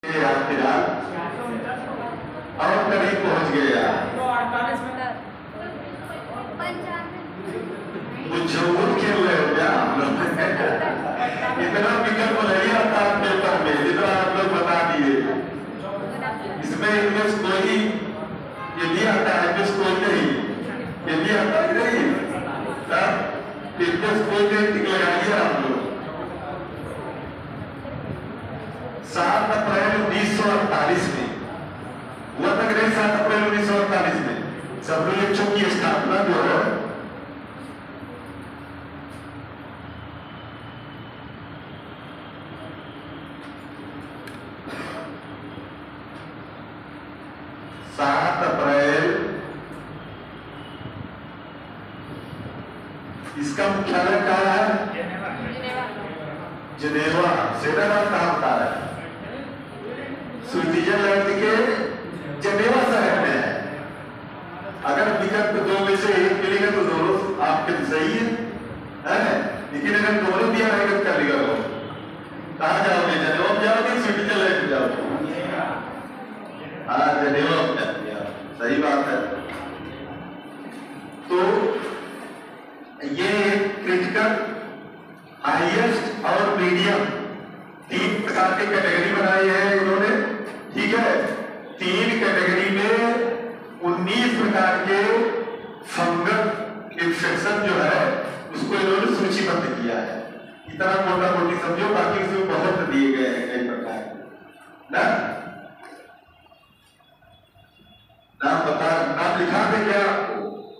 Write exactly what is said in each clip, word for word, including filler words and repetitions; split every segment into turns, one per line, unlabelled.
फिलहाल और करीब पहुंच गया। झूठ खेल रहे हो क्या आप लोग? इतना विकल्प नहीं आता पेपर में जितना आप लोग बता दिए। इसमें इंग्लिश कोई ये भी आता है, इंग्लिश कोई नहीं, ये भी आता है नहीं। इंग्लिश कोई नहीं टिक लगाइए आप लोग। सात अप्रैल उन्नीस सौ अड़तालीस में हुआ तक नहीं, सात अप्रैल उन्नीस सौ अड़तालीस में सब लोग की स्थापना जो है सात अप्रैल, इसका मुख्यालय कहाँ है? जिनेवा। सेनेवा कहाँ होता है? स्विट्जरलैंड के जिनेवा शहर में है। अगर विकल्प दो में से एक मिलेगा तो दोनों आपके सही है, है? लेकिन अगर दोनों दिया रहेगा क्या लिखा हो? कहाँ जाओगे? जिनेवा में जाओगे, स्विट्जरलैंड में जाओगे? हाँ, जिनेवा में जाओगे, सही बात है। तो ये क्रिटिकल, हाईएस्ट और मीडियम तीन प्रकार के कैटेगरी बनाई है इन्होंने, ठीक है। तीन कैटेगरी में उन्नीस प्रकार के फंगल इन्फेक्शन जो है उसको इन्होंने सूचीबद्ध किया है। इतना मोटा मोटी समझो, बाकी उसमें बहुत दिए गए हैं कई प्रकार ना। नाम बता, नाम लिखा दे क्या आपको?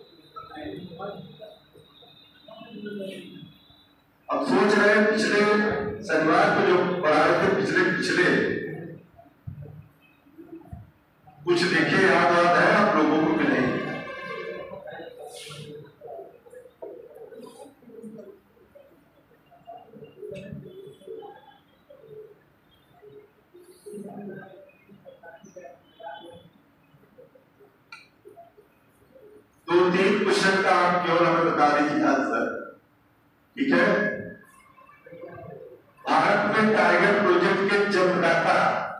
अब सोच रहे हैं पिछले शनिवार को जो पढ़ाए थे, पिछले पिछले कुछ देखे याद याद है आप लोगों को कि नहीं? दो तीन क्वेश्चन का आप केवल हमें बता दीजिए आंसर, ठीक है। भारत में टाइगर प्रोजेक्ट के जन्मदाता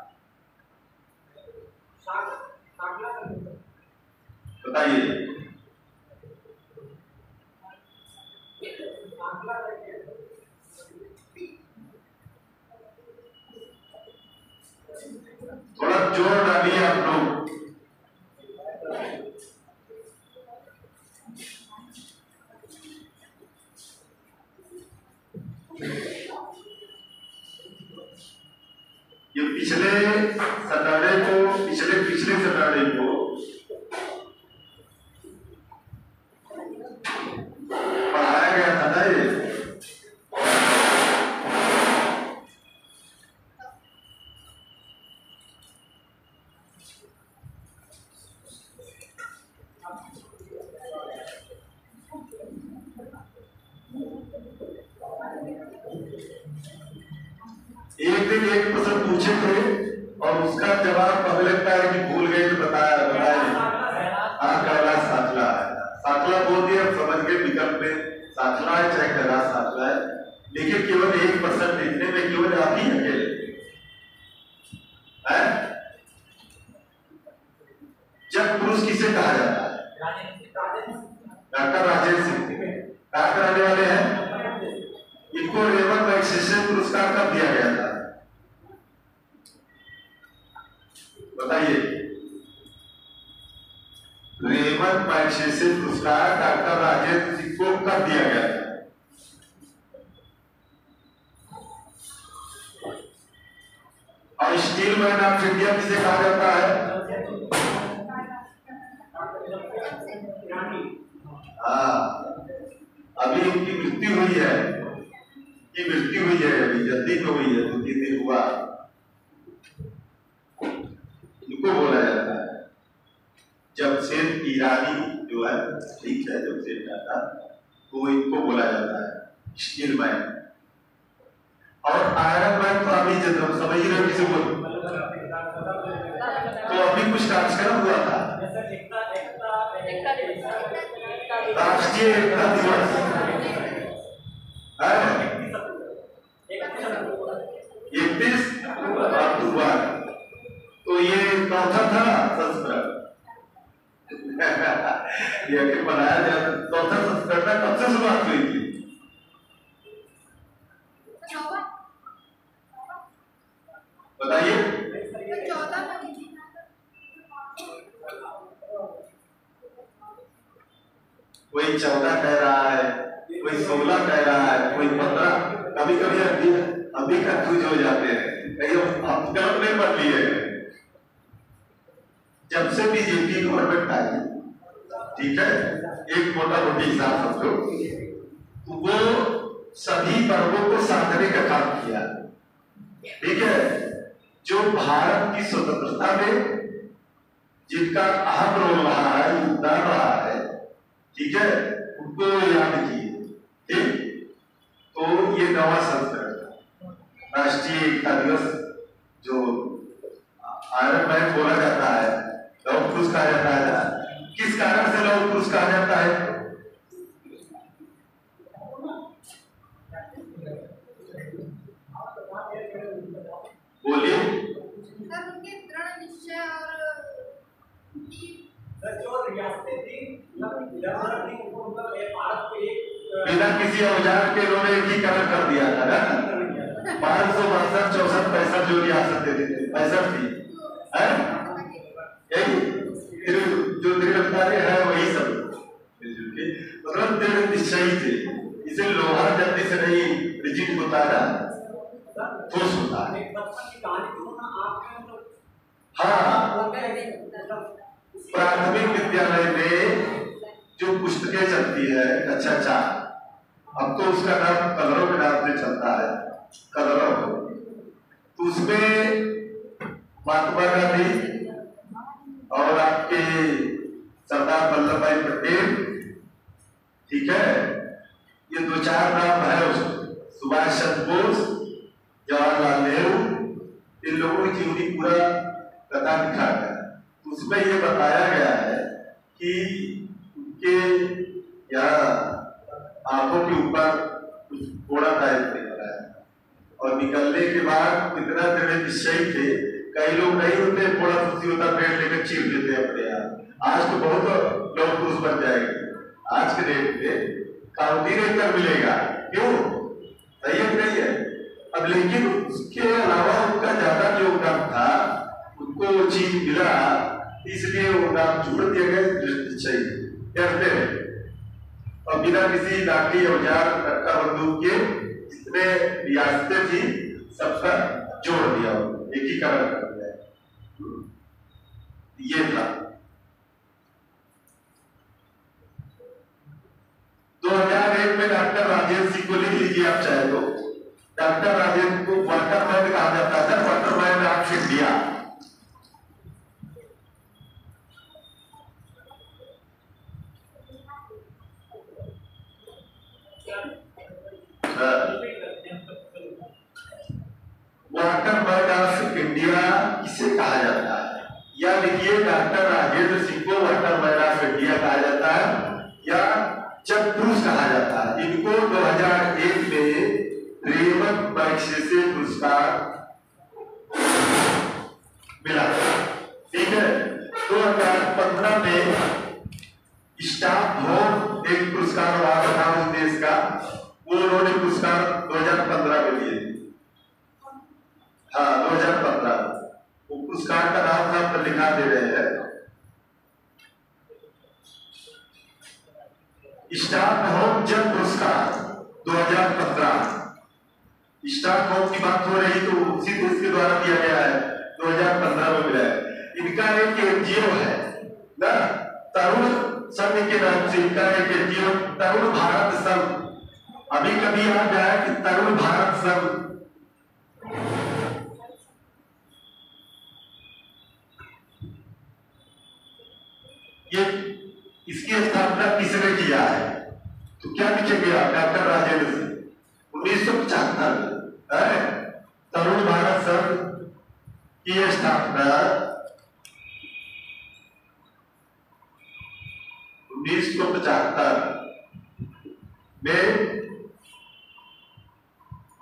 बताइए। थोड़ा जोर डालिए आप लोग। ये पिछले सैटरडे को, पिछले पिछले सैटरडे को पढ़ाया गया था ना। ये एक दिन एक प्रश्न पूछे थे और उसका जवाब हमें लगता है कि भूल गए तो बताया बताया हाँ, कैलाश साचला है। साचला बोल दिया, समझ गए विकल्प में साचला है चाहे कैलाश साचला है। लेकिन केवल एक परसेंट लिखने में केवल आप ही अकेले है। जब पुरुष किसे कहा जाता है? डॉक्टर राजेंद्र सिंह क्या कराने वाले हैं? इनको रेमन मैग्सेसे पुरस्कार कब दिया गया था बताइए? रेमन मैग्सेसे पुरस्कार डॉक्टर राजेंद्र सिंह को कब दिया गया था? और स्टील मैन ऑफ इंडिया किसे कहा जाता है? हाँ, अभी उनकी मृत्यु हुई है, की मृत्यु हुई है, अभी जल्दी तो हुई है, दो तीन दिन हुआ। इनको बोला जाता है जमशेद ईरानी जो है, ठीक है, जमशेद टाटा, तो इनको बोला जाता है स्टील मैन। और आयरन मैन तो अभी जब समझ ही रहे किसे बोल, तो अभी कुछ कार्यक्रम हुआ था, राष्ट्रीय एकता दिवस इकतीस अक्टूबर चौथा था संस्करण। ये आखिर बनाया जाए चौथा संस्करण में कब से शुरुआत हुई थी? बताइए। कोई चौदह कह रहा है, कोई सोलह कह रहा है, कोई पंद्रह, कभी कभी अभी अभी कंफ्यूज हो जाते हैं, कहीं हम गलत नहीं पढ़ लिए। जब से बीजेपी गवर्नमेंट आई, ठीक है, एक मोटा मोटी हिसाब समझो, तो वो सभी वर्गों को साधने का काम किया, ठीक है। जो भारत की स्वतंत्रता में जिनका अहम रोल रहा है, योगदान रहा है, ठीक है, उनको याद किए, ठीक। तो ये नवा संस्करण राष्ट्रीय एकता दिवस जो आयरन मैन बोला जाता है, लौह पुरुष कहा जाता है। किस कारण से लौह पुरुष कहा जाता है? बोलिए।
उनके दृढ़ निश्चय और जो रियासतें थी
बिना किसी औजार के उन्होंने एकीकरण कर दिया था ना। पाँच सौ बासठ चौसठ पैंसठ जो रियासतें थी, पैंसठ थी, यही जो दृढ़ता है वही सब, मतलब दृढ़ निश्चयी थे। इसे लोहा जल्दी से नहीं रिजिड होता है, ठोस होता है। हाँ, प्राथमिक विद्यालय में जो पुस्तकें चलती है, अच्छा अच्छा, अब तो उसका नाम कलरों के नाम से चलता है, कलरों, तो उसमें महात्मा गांधी और आपके सरदार वल्लभ भाई पटेल, ठीक है, ये दो चार नाम है उसमें, सुभाष चंद्र बोस, जवाहरलाल नेहरू, इन लोगों की जीवनी पूरा कथा लिखा गया। उसमें ये बताया गया है कि उनके यहाँ आंखों के ऊपर कुछ घोड़ा टाइप निकला है, और निकलने के बाद इतना दृढ़ निश्चयी थे, कई लोग नहीं होते, घोड़ा खुशी होता पेड़ लेकर चीर देते अपने यहाँ। आज तो बहुत लोग पुरुष बन जाएंगे, आज के डेट में काउंटी रेकर मिलेगा, क्यों? सही है नहीं है? अब लेकिन उसके अलावा उनका ज्यादा योगदान था, उनको वो चीज मिला, इसलिए वो नाम जोड़ दिया गया निश्चय करते हैं। और बिना किसी लाठी औजार कट्टा बंदूक के जितने रियासतें थी सबका जोड़ दिया, एकीकरण कर दिया, ये था। दो हजार एक में डॉक्टर राजेंद्र सिंह को लिख लीजिए आप चाहे तो। डॉक्टर राजेंद्र को वाटरमैन कहा जाता था, waterman of India. Waterman of India किसे कहा जाता है? या लिखिए डॉक्टर राजेंद्र सिंह को वाटरमैन ऑफ इंडिया कहा जाता है या जब पुरुष कहा जाता है। इनको दो हजार एक में रेमन मैग्सेसे पुरस्कार मिला, ठीक है। दो हजार पंद्रह में स्टॉकहोम एक पुरस्कार हुआ था उस देश का, वो उन्होंने पुरस्कार दो हजार पंद्रह में लिए। हाँ, दो हजार पंद्रह, वो पुरस्कार का नाम नाम पर लिखा दे रहे हैं, स्टॉकहोम जन पुरस्कार दो हजार पंद्रह। स्टॉकहोम की बात हो रही तो उसी देश के द्वारा दिया गया है, दो हजार पंद्रह में मिला है। इनका एक एनजीओ है ना, तरुण संघ के नाम से इनका एक एनजीओ तरुण भारत संघ। अभी कभी आ जाए कि तरुण भारत संघ, ये इसकी स्थापना किसने किया है? तो क्या लिखेंगे आप? डॉक्टर राजेंद्र सिंह। उन्नीस सौ पचहत्तर है तरुण भारत संघ की स्थापना उन्नीस सौ पचहत्तर में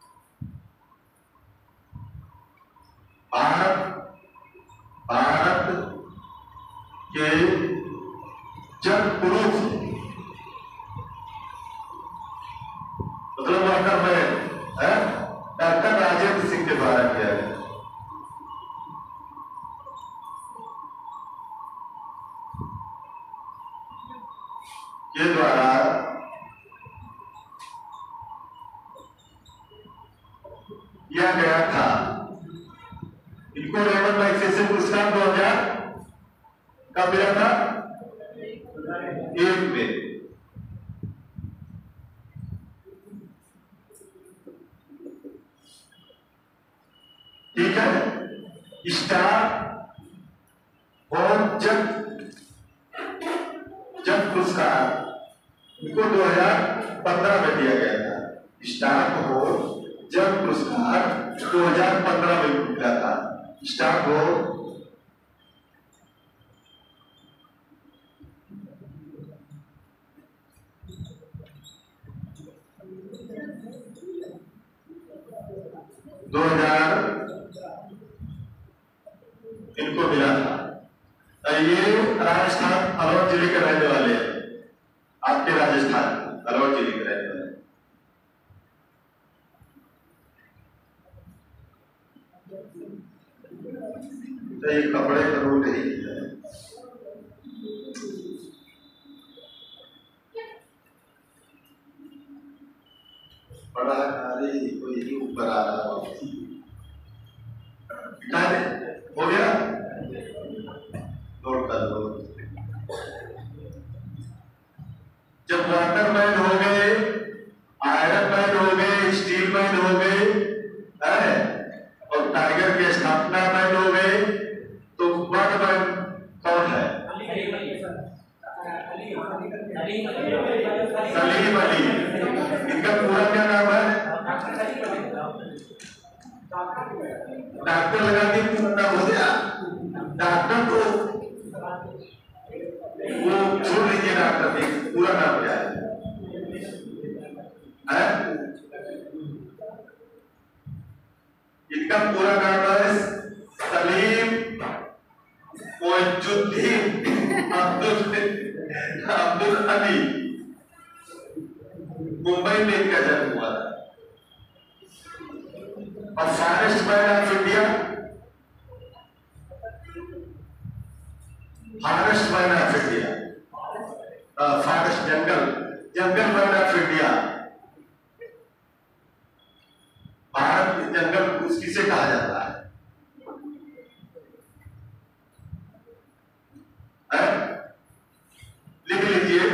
भारत भारत कि जब पुरुष मतलब डॉक्टर में है डॉक्टर राजेंद्र सिंह के द्वारा किया गया के द्वारा किया गया था। इनको रेमन मैग्सेसे पुरस्कार दो हजार कब मिला था? एक में। ठीक है, स्टार और जब जब पुरस्कार इनको दो हजार पंद्रह में दिया गया था। स्टार को जब पुरस्कार दो हजार पंद्रह में मिला था। स्टार को दो हजार इनको मिला था। ये राजस्थान अलवर जिले के रहने वाले हैं। आपके राजस्थान अलवर जिले के रहने वाले। तो ये कपड़े का रूट ही है। बड़ा कारी कोई ही ऊपर आ रहा है। हो गया, नोट कर दो। जब वाटर मैन हो गए, आयरन मैन हो गए, स्टील मैन हो गए, है और टाइगर के स्थापना मैन हो गए, तो वर्ल्ड मैन कौन है? सलीम अली। इनका पूरा क्या नाम है? डॉक्टर लगा के पूरा हो गया। डॉक्टर को वो छोड़ लीजिए, डॉक्टर ने पूरा नाम क्या है? है? इनका पूरा नाम है सलीम मोइजुद्दीन अब्दुल अब्दुल अली। मुंबई में इनका जन्म हुआ था। और forest man of India, forest man of India, forest जंगल जंगल मैन ऑफ इंडिया। भारत के जंगल उसकी से कहा जाता है, है? लिख लीजिए,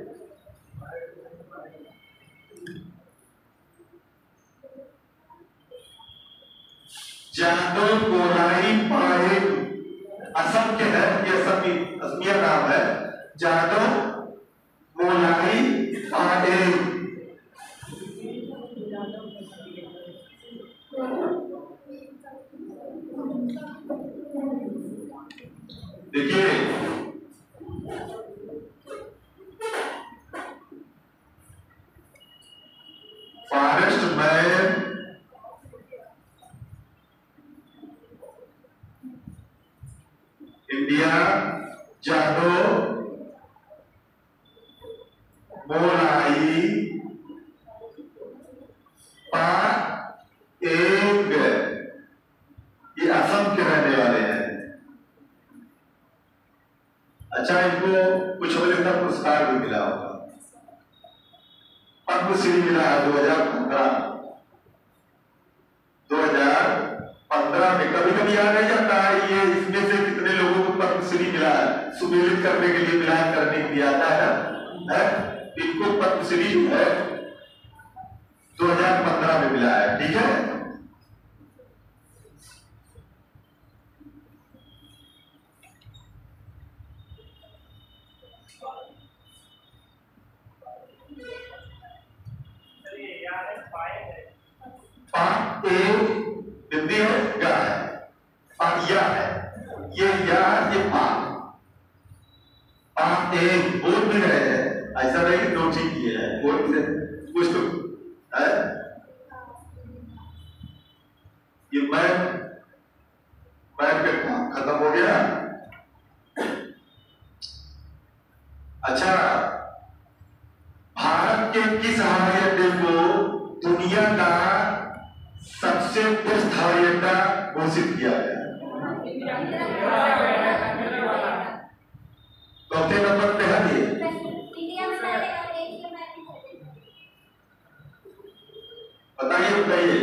जादो कोलाई पाए। असम के है, ये असमी असमिया नाम है। जादो मोलाई पाए। देखिए, फॉरेस्ट मैन इंडिया, जादो मोलाई पाएंग, ये असम के रहने वाले हैं। अच्छा, इनको कुछ बजे तक पुरस्कार भी मिला होगा। पद्मश्री मिला है दो हजार पंद्रह दो हजार पंद्रह में। कभी कभी याद नहीं जाता है ये इसमें से कितने लोगों को पद्मश्री मिला है। सुमेलित करने के लिए मिला करने के लिए आता है ना, है? इनको पद्मश्री जो है दो हजार पंद्रह में मिला है। ठीक है, हिंदी है गा है, या है, ये या ये पा पा एक बोल भी रहे हैं। ऐसा नहीं दो ठीक किए हैं, बोल भी रहे कुछ तो है। ये मैम मैम का काम खत्म हो गया। चौथे नंबर पे है ये। बताइए बताइए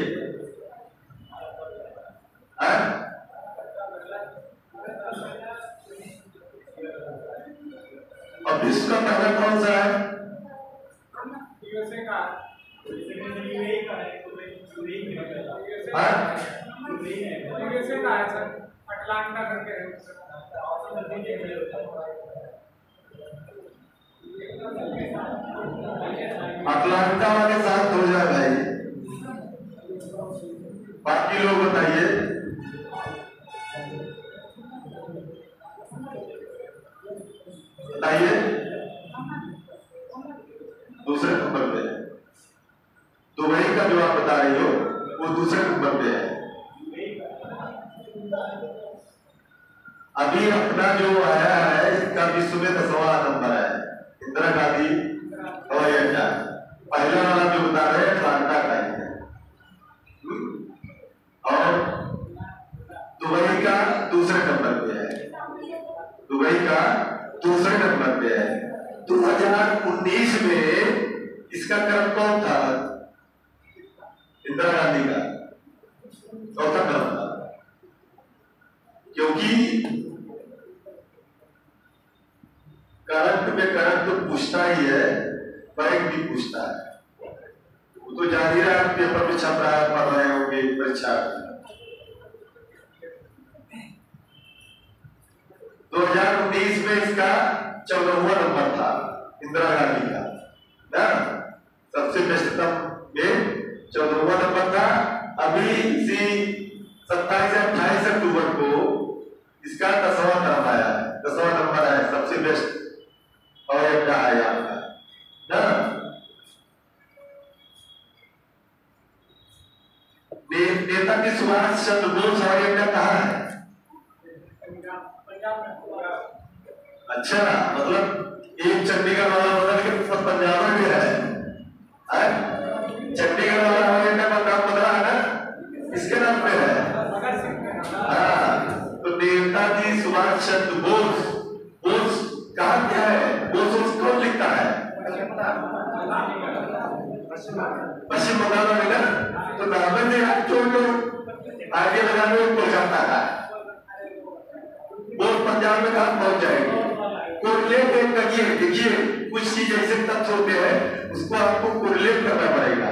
और विश्व का पहला कौन सा है? यूएसए का है सर, अटलांटा करके है। अटलांटा वाले साथ हो जाए भाई, बाकी लोग बताइए। बताइए दूसरे नंबर पे है। दुबई का जो आप बता रही हो वो दूसरे नंबर पे है। अभी अपना जो आया है इसका विश्व में दसवां नंबर है, इंदिरा गांधी हवाई अड्डा। पहला वाला जो बता रहे हैं अटलांटा का है, और दुबई का दूसरे नंबर पे है। दुबई का दूसरे नंबर पे है। दो हज़ार उन्नीस में इसका क्रम कौन था? इंदिरा गांधी का चौथा क्रम था, क्योंकि करंट में करंट तो पूछता ही है, बैंक भी पूछता है। वो तो जान ही रहा है, पेपर में छप रहा है, पढ़ रहे होंगे परीक्षा। दो हज़ार उन्नीस में इसका चौदहवां नंबर था इंदिरा गांधी का ना, सबसे बेस्टतम में चौदहवां नंबर था। अभी इसी सत्ताईस से अट्ठाईस अक्टूबर को इसका दसवां नंबर आया है, दसवां नंबर है, सबसे बेस्ट और एक का है आपका ना। नेताजी सुभाष चंद्र बोस हवाई अड्डा कहाँ है? अच्छा, मतलब एक चंडीगढ़ वाला बदल के सब पंजाब में भी है। चंडीगढ़ वाला हवाई अड्डा का नाम बदला है ना, इसके नाम पे है। हाँ, तो नेताजी सुभाष चंद्र बोस, बोस कहाँ क्या है? बोस कौन लिखता है? पश्चिम बंगाल में ना, तो नाम से छोड़ लो, आगे लगाने में पहुंच जाता है। बोस पंजाब में कहाँ पहुंच जाएगी? कोरिलेट करिए, देखिए कुछ चीज ऐसे तथ्य होते हैं उसको आपको कोरिलेट करना पड़ेगा।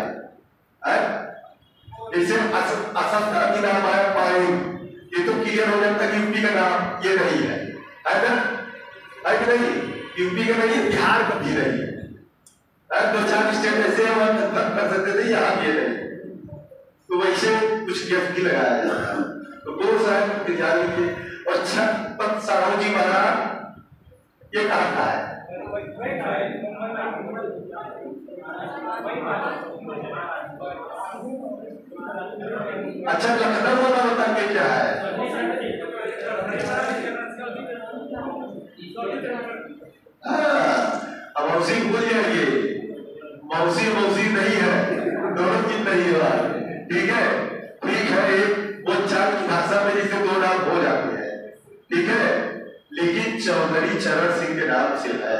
जैसे असम का भी नाम आया पाए, ये तो क्लियर हो जाता है कि यूपी का नाम ये नहीं है, है ना? है कि नहीं? यूपी का नहीं, बिहार का भी नहीं है। दो चार स्टेट ऐसे कर सकते थे, यहाँ ये नहीं, तो वैसे कुछ गिफ्ट भी लगाया जाता है। तो बोस है ध्यान लीजिए। और छत्रपति साहू जी महाराज ये कहाँ का है? अच्छा, लखनऊ वाला बता के क्या है? अब मौसी भूल जाइए, मौसी मौसी नहीं है, दोनों की नहीं है, ठीक है? ठीक है, एक बोलचाल की भाषा में जैसे दो नाम हो जाते हैं, ठीक है, लेकिन चौधरी चरण सिंह के नाम से है,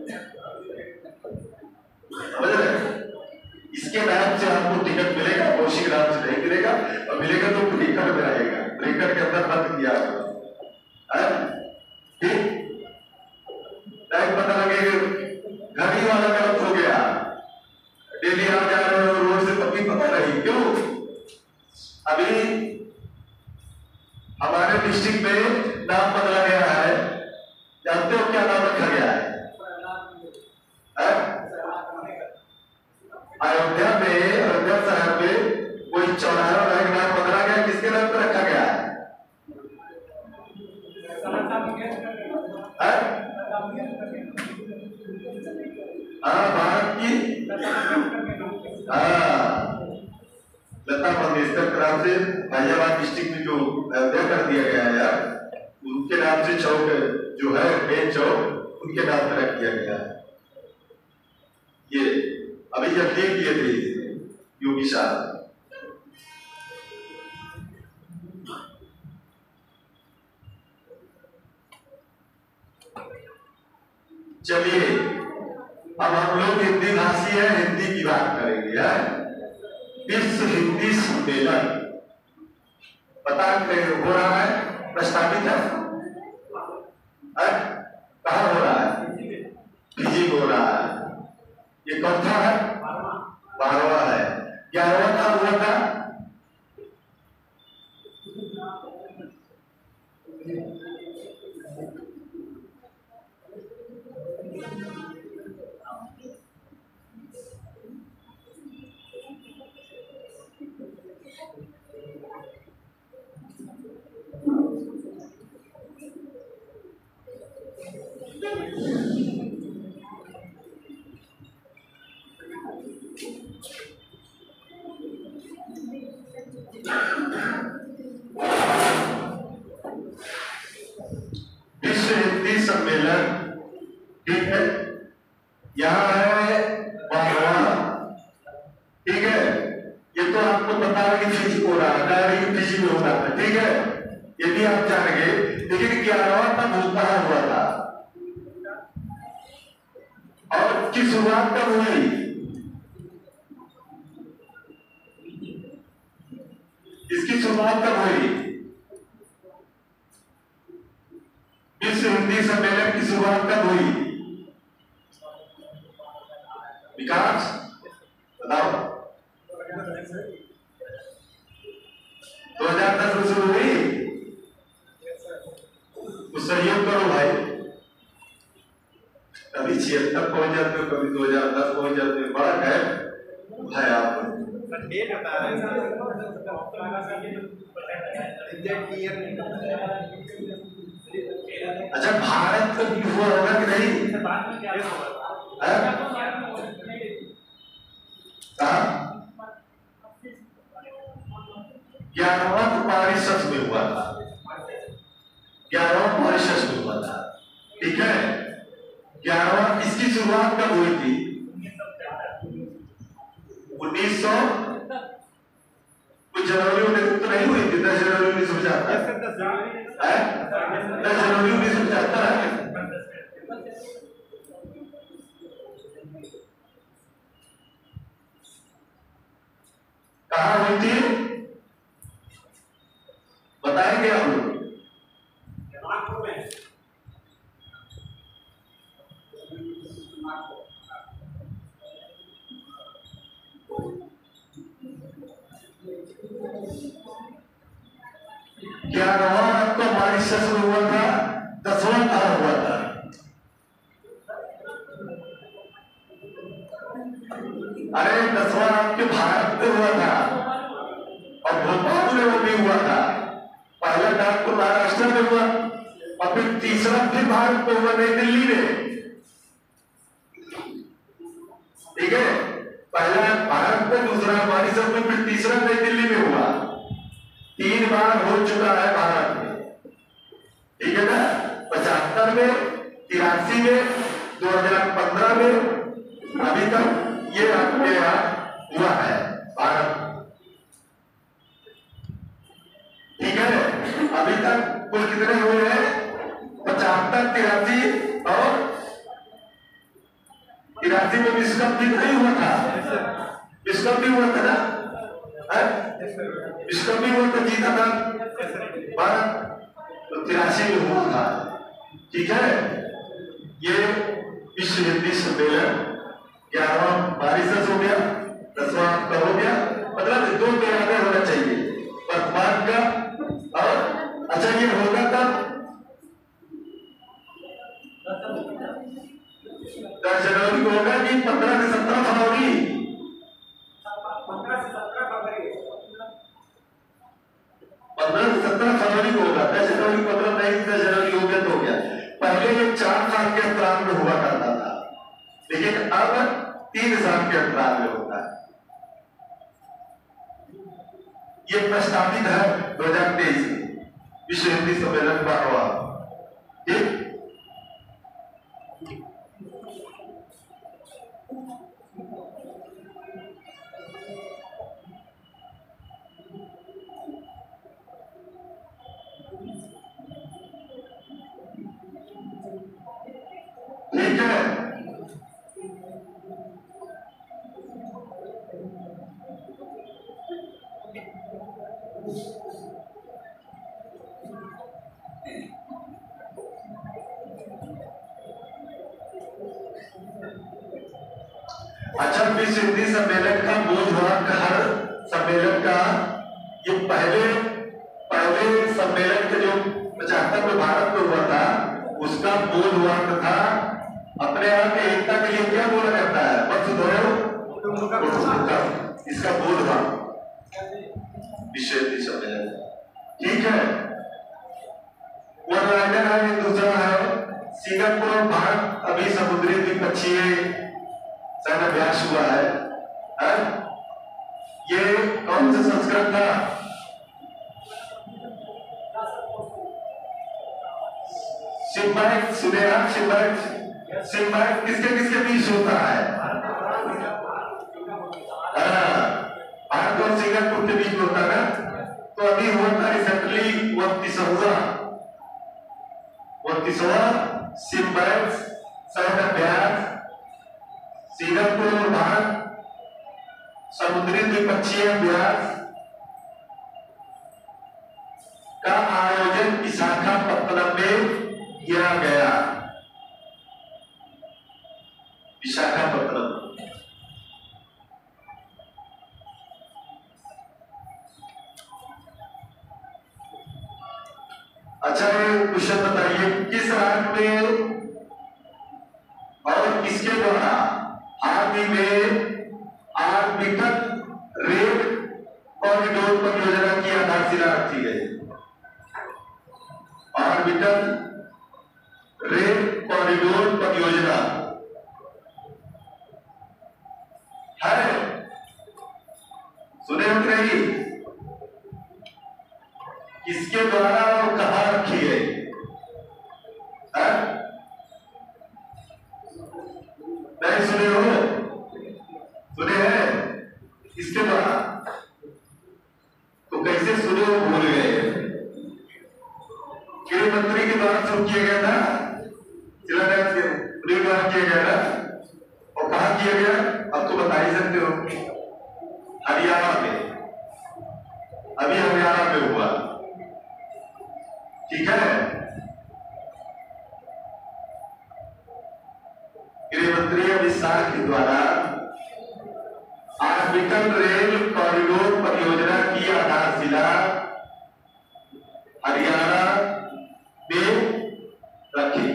समझ रहे? इसके नाम से आपको टिकट मिलेगा, मौसी के नाम से नहीं मिलेगा, और मिलेगा तो ब्रेकर में रहेगा, ब्रेकर के अंदर बंद किया होगा। ठीक, टाइम पता लगेगा, घड़ी वाला गलत हो गया, डेली आप जा रहे हो रोड से तब भी पता नहीं क्यों। अभी हमारे डिस्ट्रिक्ट में नाम बदला गया है, जानते हो क्या नाम रखा गया है? अयोध्या में, अयोध्या शहर में कोई चौराहा का नाम बदला गया, किसके नाम पर रखा गया है? हाँ, भारत की हाँ लता मंगेशकर के नाम से फैजाबाद डिस्ट्रिक्ट में जो अयोध्या कर दिया गया है यार, उनके नाम से चौक जो है मेन चौक उनके नाम पर रख दिया गया है। ये अभी जब देख दिए थे योगी साहब, चलिए अब हम लोग हिंदी भाषी है, हिंदी की बात करेंगे। है विश्व हिंदी सम्मेलन पता हो रहा है, प्रस्तावित है, कहाँ हो रहा है? फिजी हो रहा है। ये कौन सा है? बारहवा है। ग्यारहवा का हुआ था विश्व हिंदी सम्मेलन, ठीक है, यहाँ है बारहवा, ठीक है। ये तो आपको पता है कि फिजी हो रहा है, डायरेक्ट फिजी में होता है, ठीक है, ये भी आप जान गए। लेकिन ग्यारहवा तक होता हुआ था और की शुरुआत कब हुई? इसकी शुरुआत कब हुई? विश्व हिंदी सम्मेलन की शुरुआत कब हुई? विकास बताओ। दो हजार दस में शुरू हुई, तो सहयोग करो भाई। कभी छिहत्तर पहुंच जाते हो, कभी दो हजार दस पहुंच जाते हो, बड़ा है भाई आप। अच्छा, भारत कभी हुआ होगा कि नहीं? ग्यारहवा तो मॉरिशस में हुआ था, ग्यारहवा मॉरिशस में हुआ था, ठीक है। ग्यारहवा इसकी शुरुआत कब हुई थी? उन्नीस सौ कुछ जनवरी उन्नीस तो नहीं हुई थी, दस जनवरी उन्नीस सौ पचहत्तर, दस जनवरी उन्नीस सौ पचहत्तर है। कहाँ हुई थी बताएंगे हम लोग? ग्यारहवा तो मॉरिशस में हुआ था, दसवां कहाँ हुआ था? अरे दसवां आपके भारत में हुआ था और भोपाल में वो भी हुआ था। पहला नागपुर महाराष्ट्र में हुआ और फिर तीसरा फिर भारत में हुआ, नई दिल्ली में, ठीक है। पहला भारत में, दूसरा मॉरिशस में, फिर तीसरा नई दिल्ली में हुआ। तीन बार हो चुका है भारत में, ठीक है ना। पचहत्तर में, तिरासी में, दो हजार पंद्रह में, अभी तक ये आपके यहाँ हुआ है भारत, ठीक है। अभी तक कुल कितने हुए हैं? पचहत्तर, तिरासी और तिरासी में विश्व कप भी नहीं हुआ था, विश्व कप भी हुआ था ना, विश्व कप भी हुआ था, जीता था भारत, तो तिरासी में हुआ था, ठीक है। ये विश्व हिंदी सम्मेलन ग्यारहवां मॉरिशस हो गया, दसवां आपका हो गया, मतलब दो तो आगे होना चाहिए वर्तमान का। और अच्छा, ये होगा कब? दस जनवरी को होगा कि पंद्रह से सत्रह फरवरी? पंद्रह से सत्रह फरवरी को होगा। दस जनवरी को मतलब नहीं, दस जनवरी हो गया तो हो गया। पहले ये चार साल के अंतराल में हुआ करता था, लेकिन अब तीन साल के अंतराल में होता है। ये प्रस्तावित है दो हजार तेईस विश्व हिंदी सम्मेलन बारहवा, ठीक। ठीक है, अच्छा, विश्व हिंदी सम्मेलन का बोधवाक्य, हर सम्मेलन का ये पहले पहले सम्मेलन के जो पचहत्तर में भारत में हुआ था उसका बोधवाक्य था, अपने आप एकता के लिए क्या बोला जाता है, वसुधैव कुटुंबकम, इसका बोधवाक्य विश्व हिंदी सम्मेलन। ठीक है, वन लाइनर है, दूसरा है सिंगापुर और भारत अभी समुद्री द्विपक्षीय सैन्य अभ्यास हुआ है, है? ये कौन सा संस्करण था? सिम्बाइक, सुने आप सिम्बाइक? सिम्बाइक किसके किसके बीच होता है? भारत और सिंगापुर के बीच होता है। तो अभी हुआ था रिसेंटली उनतीसवां उनतीसवां सिम्बाइक सैन्य अभ्यास सिंगापुर और भारत समुद्री द्विपक्षीय अभ्यास का आयोजन विशाखापत्तनम में किया गया। विशाखापत्तनम। अच्छा, ये क्वेश्चन बताइए, किस राज्य में और किसके द्वारा आर्मी में आर्बिटल रेल कॉरिडोर परियोजना की आधारशिला रखी गई? ऑर्बिटल रेल कॉरिडोर परियोजना है, सुने हो नहीं? किसके द्वारा और कहां रखी गई? नहीं सुने हो? सुने हैं? किसके द्वारा? तो कैसे सुने हो भूल गए? गृह मंत्री के द्वारा शुरू किया गया था, शिलान्यास के द्वारा किया गया था। और कहा किया गया? अब तो बता ही सकते हो, हरियाणा में, अभी हरियाणा में हुआ। ठीक है, गृह मंत्री अमित शाह के द्वारा ऑर्बिटल रेल कॉरिडोर परियोजना की आधारशिला हरियाणा में रखी।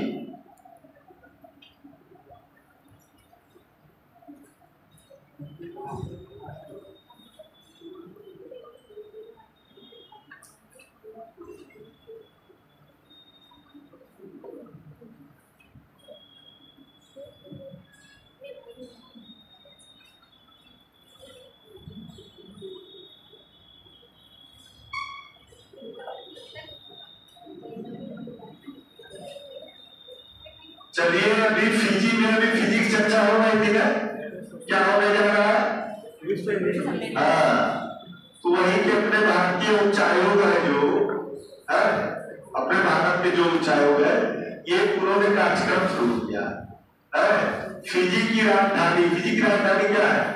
चलिए, अभी फिजी में अभी फिजिक्स चर्चा हो रही थी ना, क्या होने जा रहा है? हाँ, तो वही के अपने भारतीय उच्चायोग है जो है, अपने भारत के जो उच्चायोग है, ये उन्होंने कार्यक्रम शुरू किया है। फिजी की राजधानी, फिजी की राजधानी क्या है?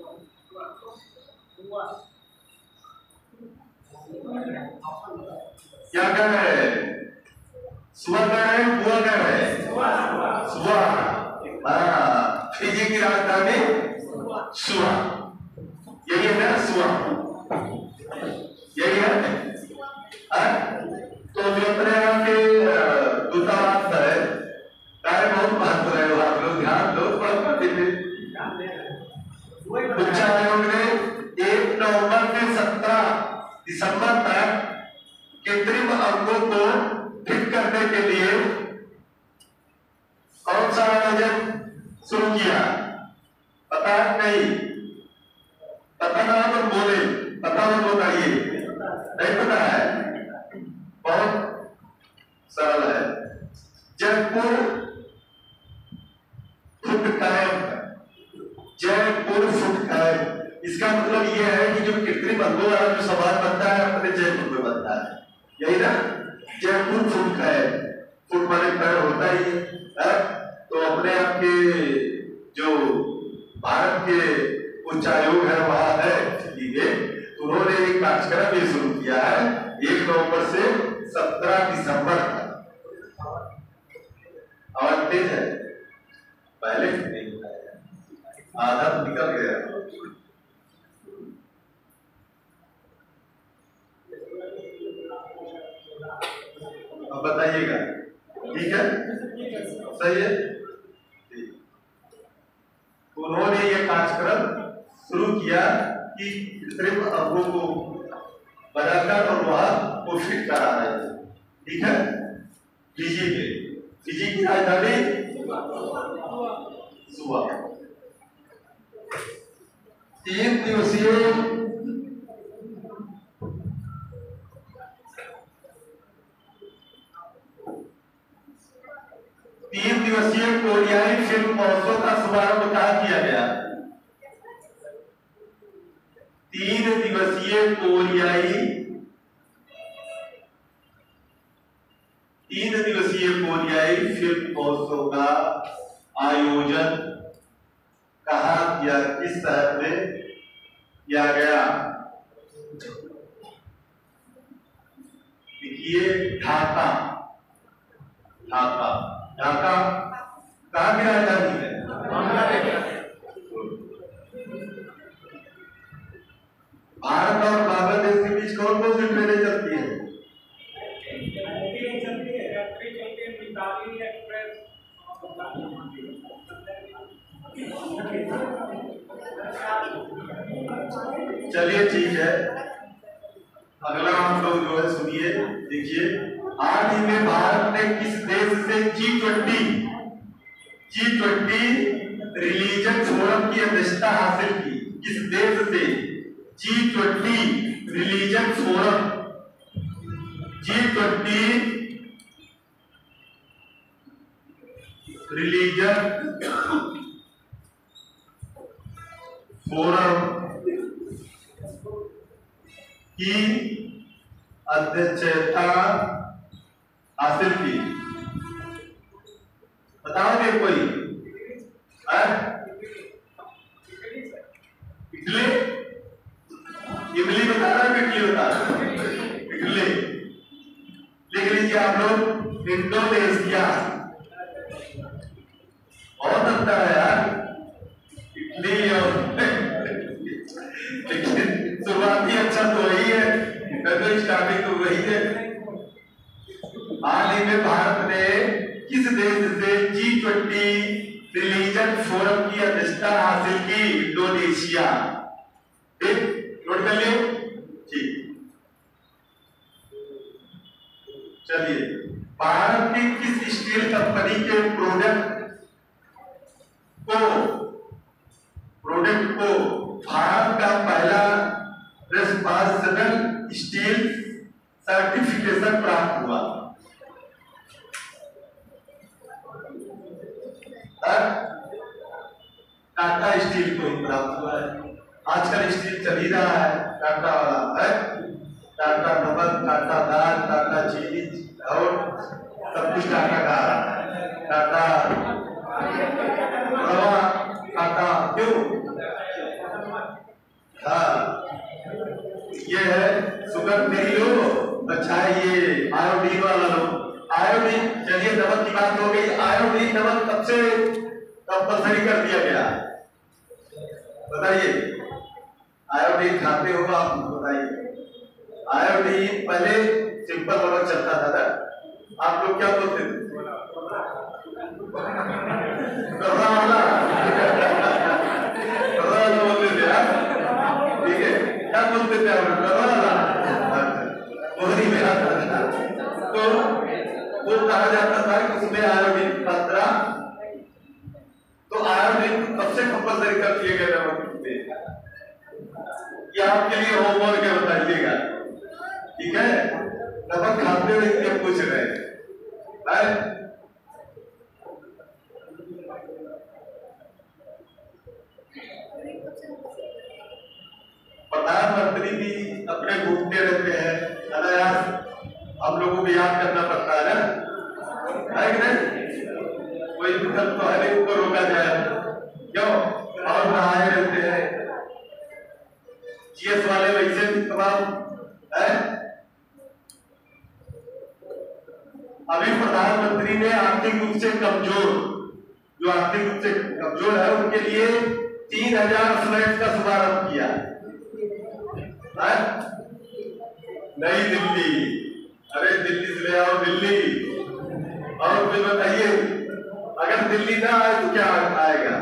क्या कह रहे हैं? सुबह कह रहे हैं, बुआ कह रहे हैं? सुबह। हाँ, फिजी की राजधानी सुआ, यही है ना? सुआ यही है। तो जो अपने यहाँ के दूतावास है, बहुत महत्व है, आप लोग ध्यान दो। उच्चायोग ने एक नवंबर से सत्रह दिसंबर तक कृत्रिम अंगों को फिट करने के लिए कौन सा आयोजन शुरू किया? पता है नहीं? पता ना तो बोले, पता हो तो बताइए। नहीं पता है? बहुत सरल है, Jaipur foot camp. Jaipur foot camp, इसका मतलब यह है कि जो कृत्रिम अंगों वाला जो सामान बनता है अपने जयपुर में बनता है, यही ना? जयपुर फुट कैंप, फुट माने पैर होता ही है। तो अपने आपके जो भारत के उच्चायोग है वहां है, उन्होंने एक कार्यक्रम ये शुरू किया है एक नवंबर से सत्रह दिसंबर तक। और तेज है, पहले नहीं बताया। आधा तो निकल गया। अब बताइएगा, ठीक है, सही है। तो उन्होंने ये कार्यक्रम शुरू किया कि कृत्रिम अंगों को बनाकर और वहां को फिट करा रहे थे, ठीक है। फिजी में, फिजी की राजधानी सुआ। तीन दिवसीय तीन दिवसीय कोरियाई फिल्म महोत्सव का शुभारंभ कहाँ किया गया? तीन दिवसीय कोरियाई तीन दिवसीय कोरियाई फिल्म महोत्सव का आयोजन कहाँ किया, किस शहर में किया गया? देखिए, ढाका। ढाका ढाका कहाँ की राजधानी है? भारत और बांग्लादेश के बीच कौन कौन सी ट्रेनें चलती है? चलिए ठीक है, अगला हम लोग जो है सुनिए, देखिए। हाल ही में भारत ने किस देश से G twenty G twenty religion forum की अध्यक्षता हासिल की? किस देश से G twenty religion forum G twenty religion forum की अध्यक्षता हासिल की? बताओगे कोई? इटली? इटली बता रहा है, इटली बता रहा है, इटली। लिख लीजिए आप लोग, इंडोनेशिया। बहुत अंतर है यार, इटली और शुरुआती अच्छा तो वही है, तो स्टार्टिंग तो वही है। हाल ही में भारत ने किस देश से जी ट्वेंटी रिलीजन फोरम की अध्यक्षता हासिल की? इंडोनेशिया। ठीक, नोट कर लियो, ठीक। चलिए, भारत की किस स्टील कंपनी के प्रोडक्ट को प्रोडक्ट को भारत का पहला रिस्पांसिबल स्टील सर्टिफिकेशन प्राप्त हुआ? टाटा स्टील को ही प्राप्त हुआ है। आजकल स्टील चल ही रहा है, टाटा वाला है। टाटा नमक, टाटा दाल, टाटा चीनी और सब कुछ टाटा का आ रहा है। टाटा रवा, टाटा क्यों? हाँ, ये है शुगर फ्री लो, अच्छा है ये आयोडीन वाला लो। आयोडीन, चलिए नमक की बात हो गई। आयोडीन नमक कब से कंपल्सरी कर दिया गया? बताइए, आयोडीन खाते हो आप? बताइए। आयोडीन पहले सिंपल नमक चलता था ना, आप लोग क्या बोलते थे? कड़ा वाला कड़ा वाला बोलते थे यार, ठीक है। क्या बोलते थे आप? कड़ा वाला मोहरी में आता था, तो वो कहा जाता था कि उसमें आयोडीन की मात्रा, तो आयोडीन कब से कंपल्सरी कर दिए गए नमक में? ये आपके लिए होमवर्क है, बताइएगा, ठीक है। नमक खाते हुए क्या पूछ रहे हैं? प्रधानमंत्री भी अपने घूमते रहते हैं, अनायास हम लोगों को याद करना पड़ता है ना, है कि नहीं? कोई विकल्प तो है उनको रोका जाए, क्यों? और नहाए रहते हैं। जीएस वाले वैसे भी तमाम है। अभी प्रधानमंत्री ने आर्थिक रूप से कमजोर, जो आर्थिक रूप से कमजोर है, उनके लिए तीन हजार फ्लैट का शुभारंभ किया है? नई दिल्ली, अरे दिल्ली से ले आओ दिल्ली। और फिर बताइए, अगर दिल्ली ना आए तो क्या आएगा?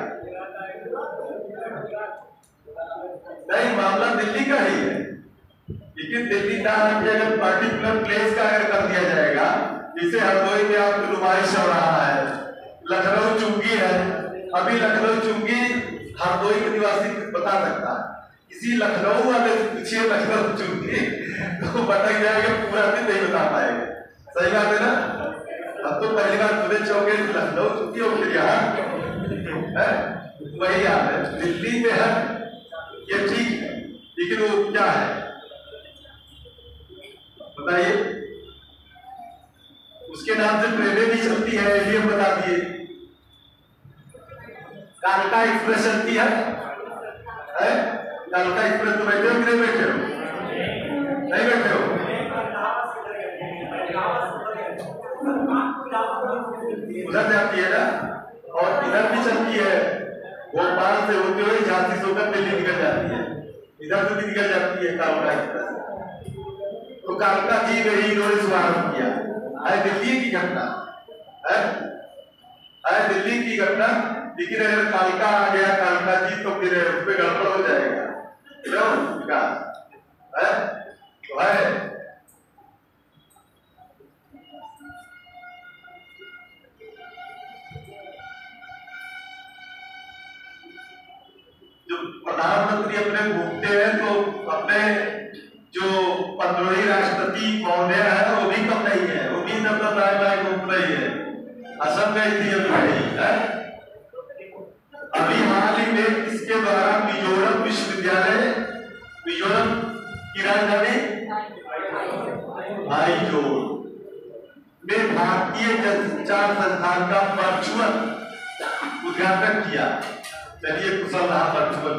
नहीं, मामला दिल्ली का ही है, लेकिन दिल्ली ना आके अगर पर्टिकुलर प्लेस का अगर कर दिया जाएगा, जिसे हरदोई में आपको नुमाइश हो रहा है, लखनऊ चुंगी है, अभी लखनऊ चुंगी हरदोई के निवासी बता सकता है, इसी लखनऊ वाले पूछिए लखनऊ चुंगी तो बता जाएगा, पूरा दिन नहीं बता पाएगा। सही बात है ना? अब तो पहली बार सुने चौके लखनऊ चुंगी हो फिर यहाँ है, वही याद है। दिल्ली में है ये ठीक है, लेकिन वो क्या है बताइए? उसके नाम से ट्रेनें भी चलती है, ये बता दिए। कालका एक्सप्रेस चलती है, है? कालका एक्सप्रेस तो बैठे हो कि नहीं बैठे हो? नहीं बैठे हो? उधर जाती है ना, और इधर भी चलती है, भोपाल से होते हुए झांसी से होकर दिल्ली निकल जाती है, इधर से भी निकल जाती है कालका एक्सप्रेस। तो कालका जी में ही इन्होंने शुभारंभ किया। है दिल्ली की घटना, है है दिल्ली की घटना, लेकिन अगर कालका आ गया कालका जी तो फिर उस पर गड़बड़ हो जाएगा, क्यों विकास है? तो है जो प्रधानमंत्री अपने घूमते हैं तो अपने जो पंद्रहवीं राष्ट्रपति महोदय है वो भी कम नहीं है, वो भी नब्बे लाख लाख घूम रही है, असम गई थी अभी है। अभी हाल ही में इसके द्वारा मिजोरम विश्वविद्यालय, मिजोरम की राजधानी आइजोल में भारतीय जनसंचार संस्थान का वर्चुअल उद्घाटन किया। चलिए कुशल रहा वर्चुअल,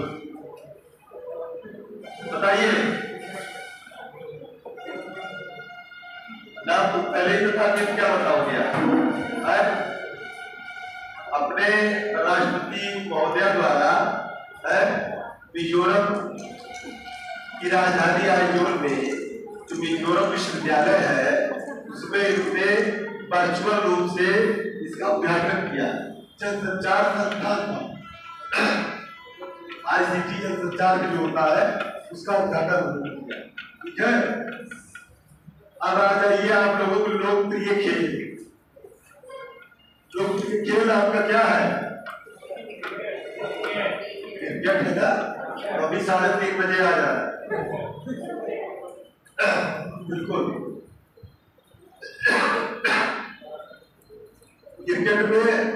बताइए ना, तो पहले ही बता दें क्या बताओगे यार? अपने राष्ट्रपति महोदय द्वारा है मिजोरम की राजधानी आइजोल में जो मिजोरम विश्वविद्यालय है उसमें इसने वर्चुअल रूप से इसका उद्घाटन किया। जनसंचार संस्थान आईसीटी जनसंचार जो होता है उसका उद्घाटन किया, ठीक है। अब आ जाइए आप लोगों को लोकप्रिय खेल। लोकप्रिय खेल आपका क्या है? क्रिकेट है ना, अभी साढ़े तीन बजे आ जाए बिल्कुल। क्रिकेट में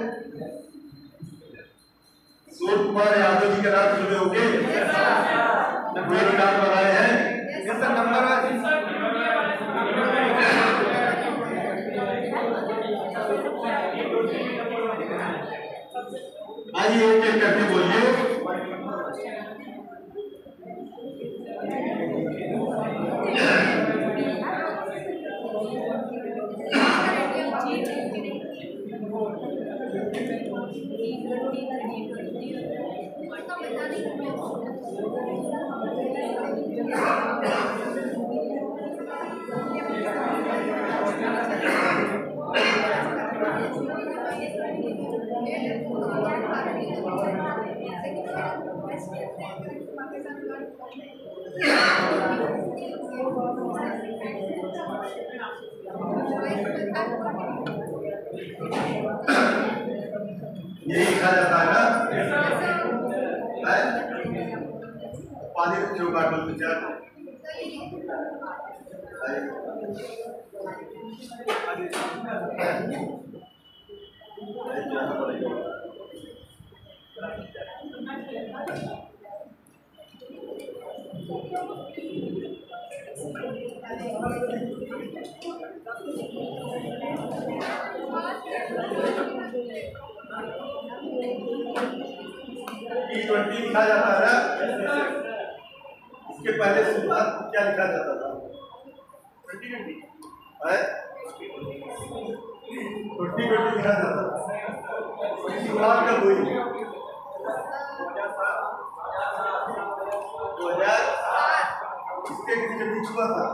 सूर्य कुमार यादव जी का नाम सुने होंगे, वे नाम बनाए हैं नंबर आइए एक एक करके बोलिए। यही खा जाता है ना, पानी जो बाटल में जाता टी ट्वेंटी लिखा जाता है ना, इसके पहले शुरुआत क्या लिखा जाता था? ट्वेंटी ट्वेंटी है, ट्वेंटी ट्वेंटी लिखा जाता था, शुरुआत कब हुई? दो हजार इसके किसके बीच हुआ था?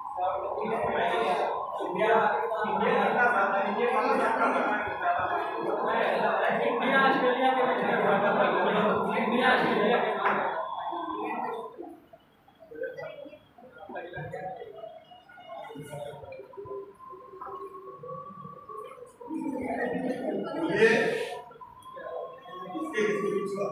ये इसके किसके बीच हुआ?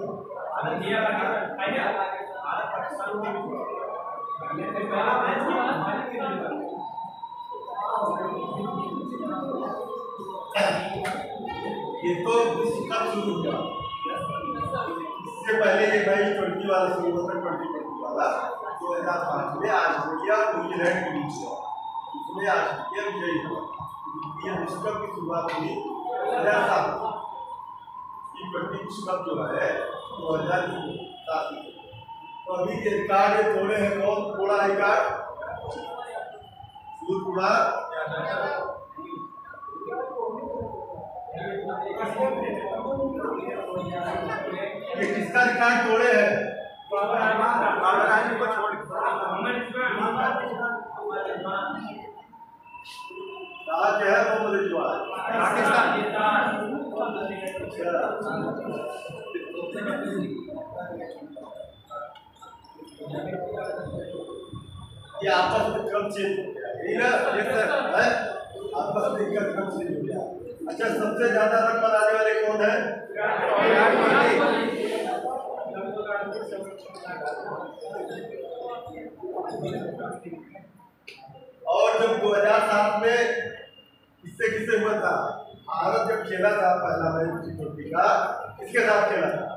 ये तो कब शुरू हुआ? इससे पहले ये मैच ट्वेंटी वाला शुरू हुआ था, ट्वेंटी ट्वेंटी वाला दो हजार पाँच में ऑस्ट्रेलिया और न्यूजीलैंड के बीच हुआ। इसमें ऑस्ट्रेलिया विजयी हुआ। ये विश्व कप की शुरुआत हुई दो हजार सात में। टी ट्वेंटी विश्व कप जो है दो हजार सात में। तो अभी के रिकॉर्ड तोड़े हैं कौन? तोड़ा रिकॉर्ड सूर्य कुमार ये किसका रिकॉर्ड तोड़े हैं? कहा क्या है मोहम्मद रिजवान? ये आपस में क्रम चेंज हो गया, यही ना? ये सर है आपस में क्रम चेंज हो गया। अच्छा, सबसे ज्यादा रन बनाने वाले कौन है? और जब दो हजार सात में किससे किससे हुआ था? भारत जब खेला था पहला मैच टी ट्वेंटी का, किसके साथ खेला था?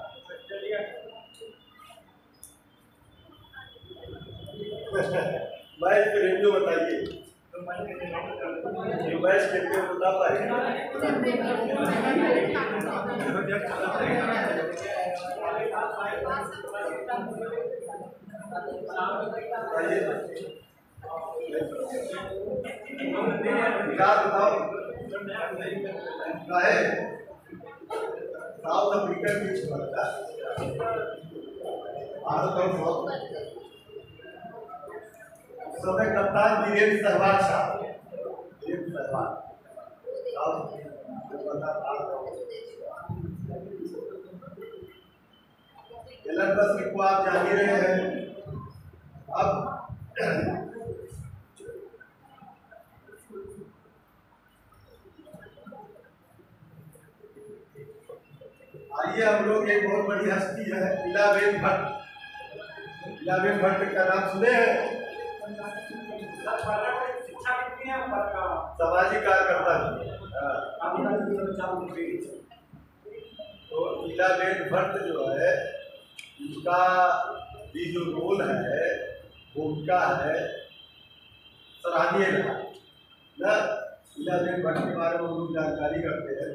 मैच के रेंजो बताइए, मैच खेलते बता पाए? बताओ साउथ अफ्रीका के बीच हुआ था भारत और साउथ। समय कप्तान वीरेंद्र सहवाग साहब, वीरेंद्र सहवाग एलन मस्क को आप जान ही रहे हैं। अब आइए हम लोग एक बहुत बड़ी हस्ती है इलाबेन भट्ट। इलाबेन भट्ट का नाम सुने हैं? सामाजिक कार्यकर्ता। तो इलाबेन भट्ट जो है, इसका भी जो रोल है, भूमिका है, सराहनीय है ना। इलाबेन भट्ट के बारे में हम लोग जानकारी करते हैं।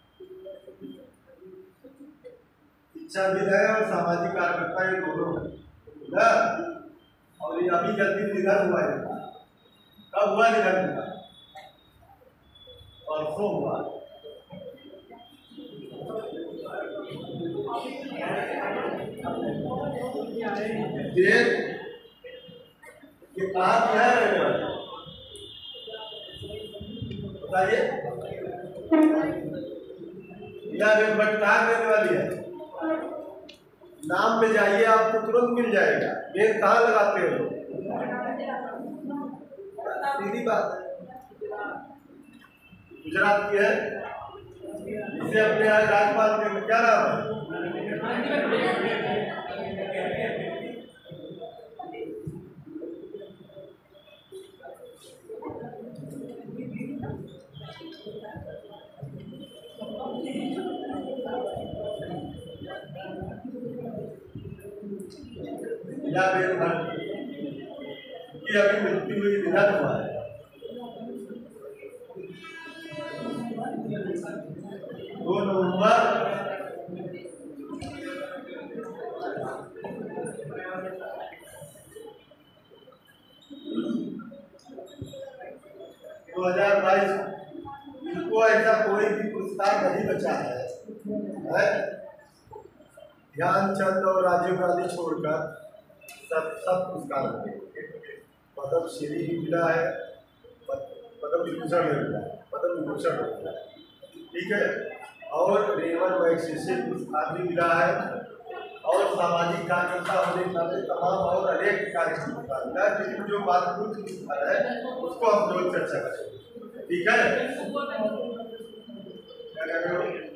शिक्षाविद है और सामाजिक कार्यकर्ता, ये दोनों है ना। और ये अभी जल्दी निधन हुआ है। कब हुआ निधन? हुआ परसों हुआ। ये कहाँ की है बताइए? इलाबेन भट्ट कहाँ रहने वाली है? नाम पे जाइए, आपको तुरंत मिल जाएगा। मेल कहाँ लगाते हो? सीधी बात है, गुजरात की है। इसे अपने यहाँ राज्यपाल के क्या नाम है? इलाबेन भट्ट की अभी मृत्यु हुई, निधन हुआ है। दो नवंबर दो हजार बाईस। इनको ऐसा कोई भी पुरस्कार नहीं बचा है, है?
ध्यानचंद और राजीव गांधी छोड़कर सब सब पुरस्कार मिले। पद्म श्री भी मिला है, पद्म विभूषण भी मिला है, पद्म विभूषण भी मिला है, ठीक है। और रेमन मैग्सेसे पुरस्कार भी मिला है, और सामाजिक कार्यकर्ता होने के नाते तमाम और अनेक कार्यक्रम मिला है। लेकिन जो महत्वपूर्ण पुरस्कार है उसको हम लोग चर्चा करेंगे, ठीक है। क्या कह रहे हो?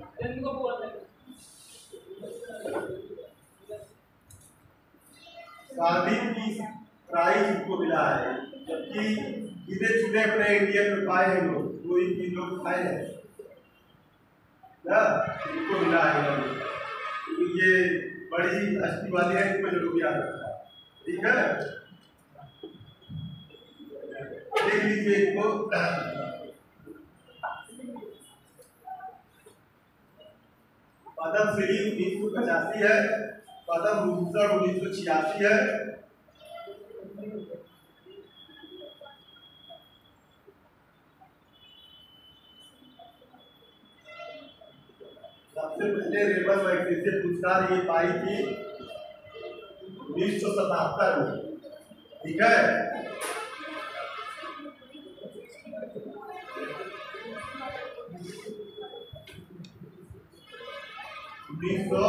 गांधी पीस प्राइज इनको मिला है, जबकि गिने चुने अपने इंडिया में पाए हैं लोग, कोई भी लोग पाए हैं ना, इनको मिला है। तो ये बड़ी हस्ती वाली है, इनको जरूर याद रखना, ठीक है। देख लीजिए इनको। पद्म श्री उन्नीस सौ पचासी है, पद्म विभूषण उन्नीस सौ छियासी है, सबसे पहले रेमन मैग्सेसे पुरस्कार ये पाई थी उन्नीस सौ सतहत्तर में, ठीक है। उन्नीस सौ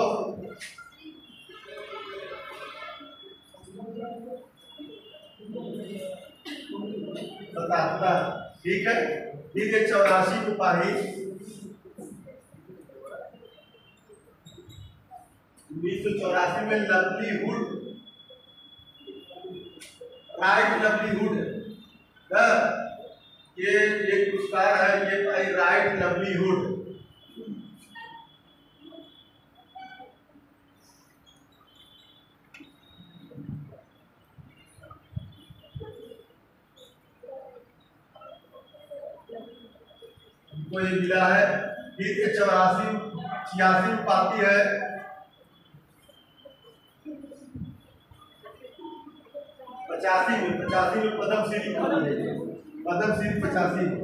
सतहत्तर, ठीक है। फिर ये चौरासी में पाई उन्नीस सौ चौरासी में लवलीहुड, राइट लवलीहुड, ये एक पुरस्कार है, ये पाई राइट लवलीहुड। को ये मिला है। फिर ये चौरासी छियासी में पाती है पचासी में, पचासी में पद्म श्री पाती है, पद्म श्री पचासी में।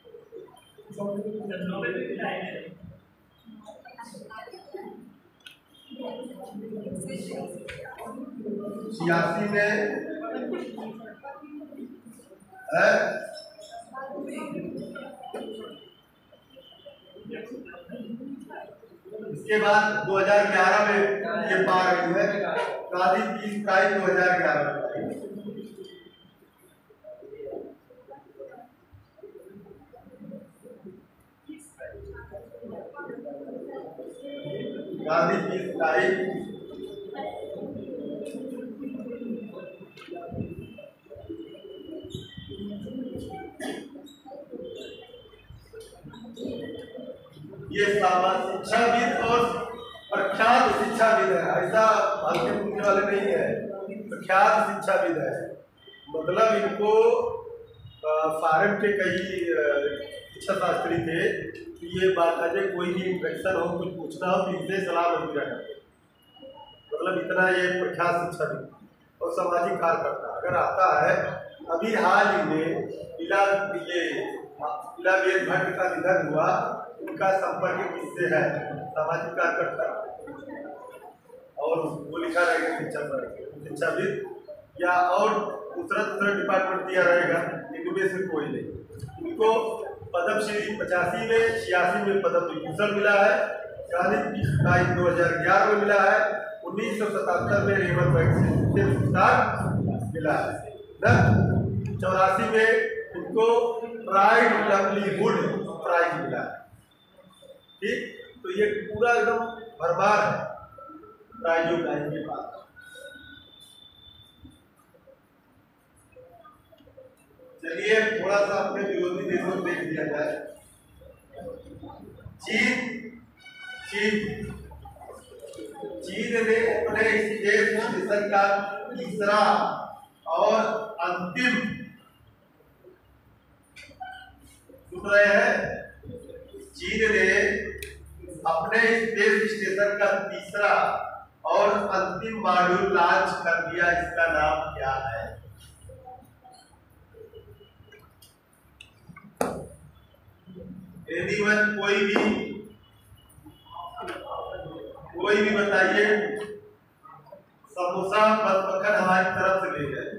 छियासी में है, इसके बाद दो हज़ार ग्यारह में ये पा रही है गांधी पीस प्राइज दो हज़ार ग्यारह में। गांधी पीस प्राइज ये शिक्षाविद और प्रख्यात शिक्षाविद है, ऐसा हल्के पूछने वाले नहीं है, प्रख्यात शिक्षाविद है। मतलब इनको फॉरेन के कई शिक्षा शास्त्री थे, ये बात है कि कोई भी इंफेक्शन हो, कुछ पूछना हो तो इनसे सलाह मशविरा करते। मतलब इतना ये प्रख्यात शिक्षाविद और सामाजिक कार्यकर्ता अगर आता है। अभी हाल ही में इला ये इला भट्ट का निधन हुआ, उनका संपर्क किससे है? सामाजिक कार्यकर्ता, और वो लिखा रहेगा शिक्षा शिक्षाविद या और दूसरा दूसरा डिपार्टमेंट दिया रहेगा, इनमें से कोई नहीं। उनको पद्म श्री पचासी में, छियासी में पद्म विभूषण मिला है, गांधी पीस प्राइज दो हज़ार ग्यारह में मिला है, उन्नीस सौ सतहत्तर में रेमन मैग्सेसे पुरस्कार मिला है ना, चौरासी में उनको राइट लवलीहुड प्राइज मिला है, ठीक। तो ये पूरा एकदम भरमार है प्राइजों का इनके पास। चलिए थोड़ा सा अपने विरोधी देशों को देख लिया जाए। चीन चीन चीन ने अपने इस देश मिशन का तीसरा और अंतिम, सुन रहे हैं, चीन ने अपने स्पेस स्टेशन का तीसरा और अंतिम मॉड्यूल लॉन्च कर दिया। इसका नाम क्या है? एनीवन, कोई भी कोई भी बताइए समोसा मक्खन हमारी तरफ से ले जाए।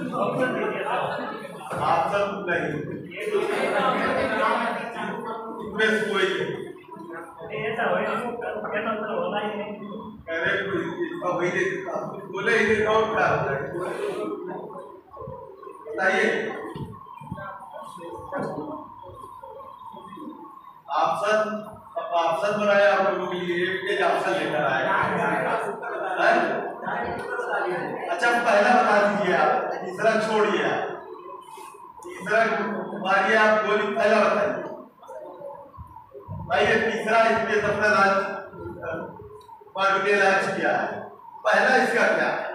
आप सब नहीं इसमें कोई अरे कोई बोले ही नहीं और क्या बताइए। ऑप्शन ऑप्शन बनाया आप लोगों के लिए एक ऑप्शन लेकर आए। अच्छा पहला बता दीजिए आप, तीसरा छोड़िए आप, तीसरा मारिए आप गोली, पहला बताइए भाई। ये तीसरा इसके सबसे राज मार्केट राज क्या है? पहला इसका क्या है?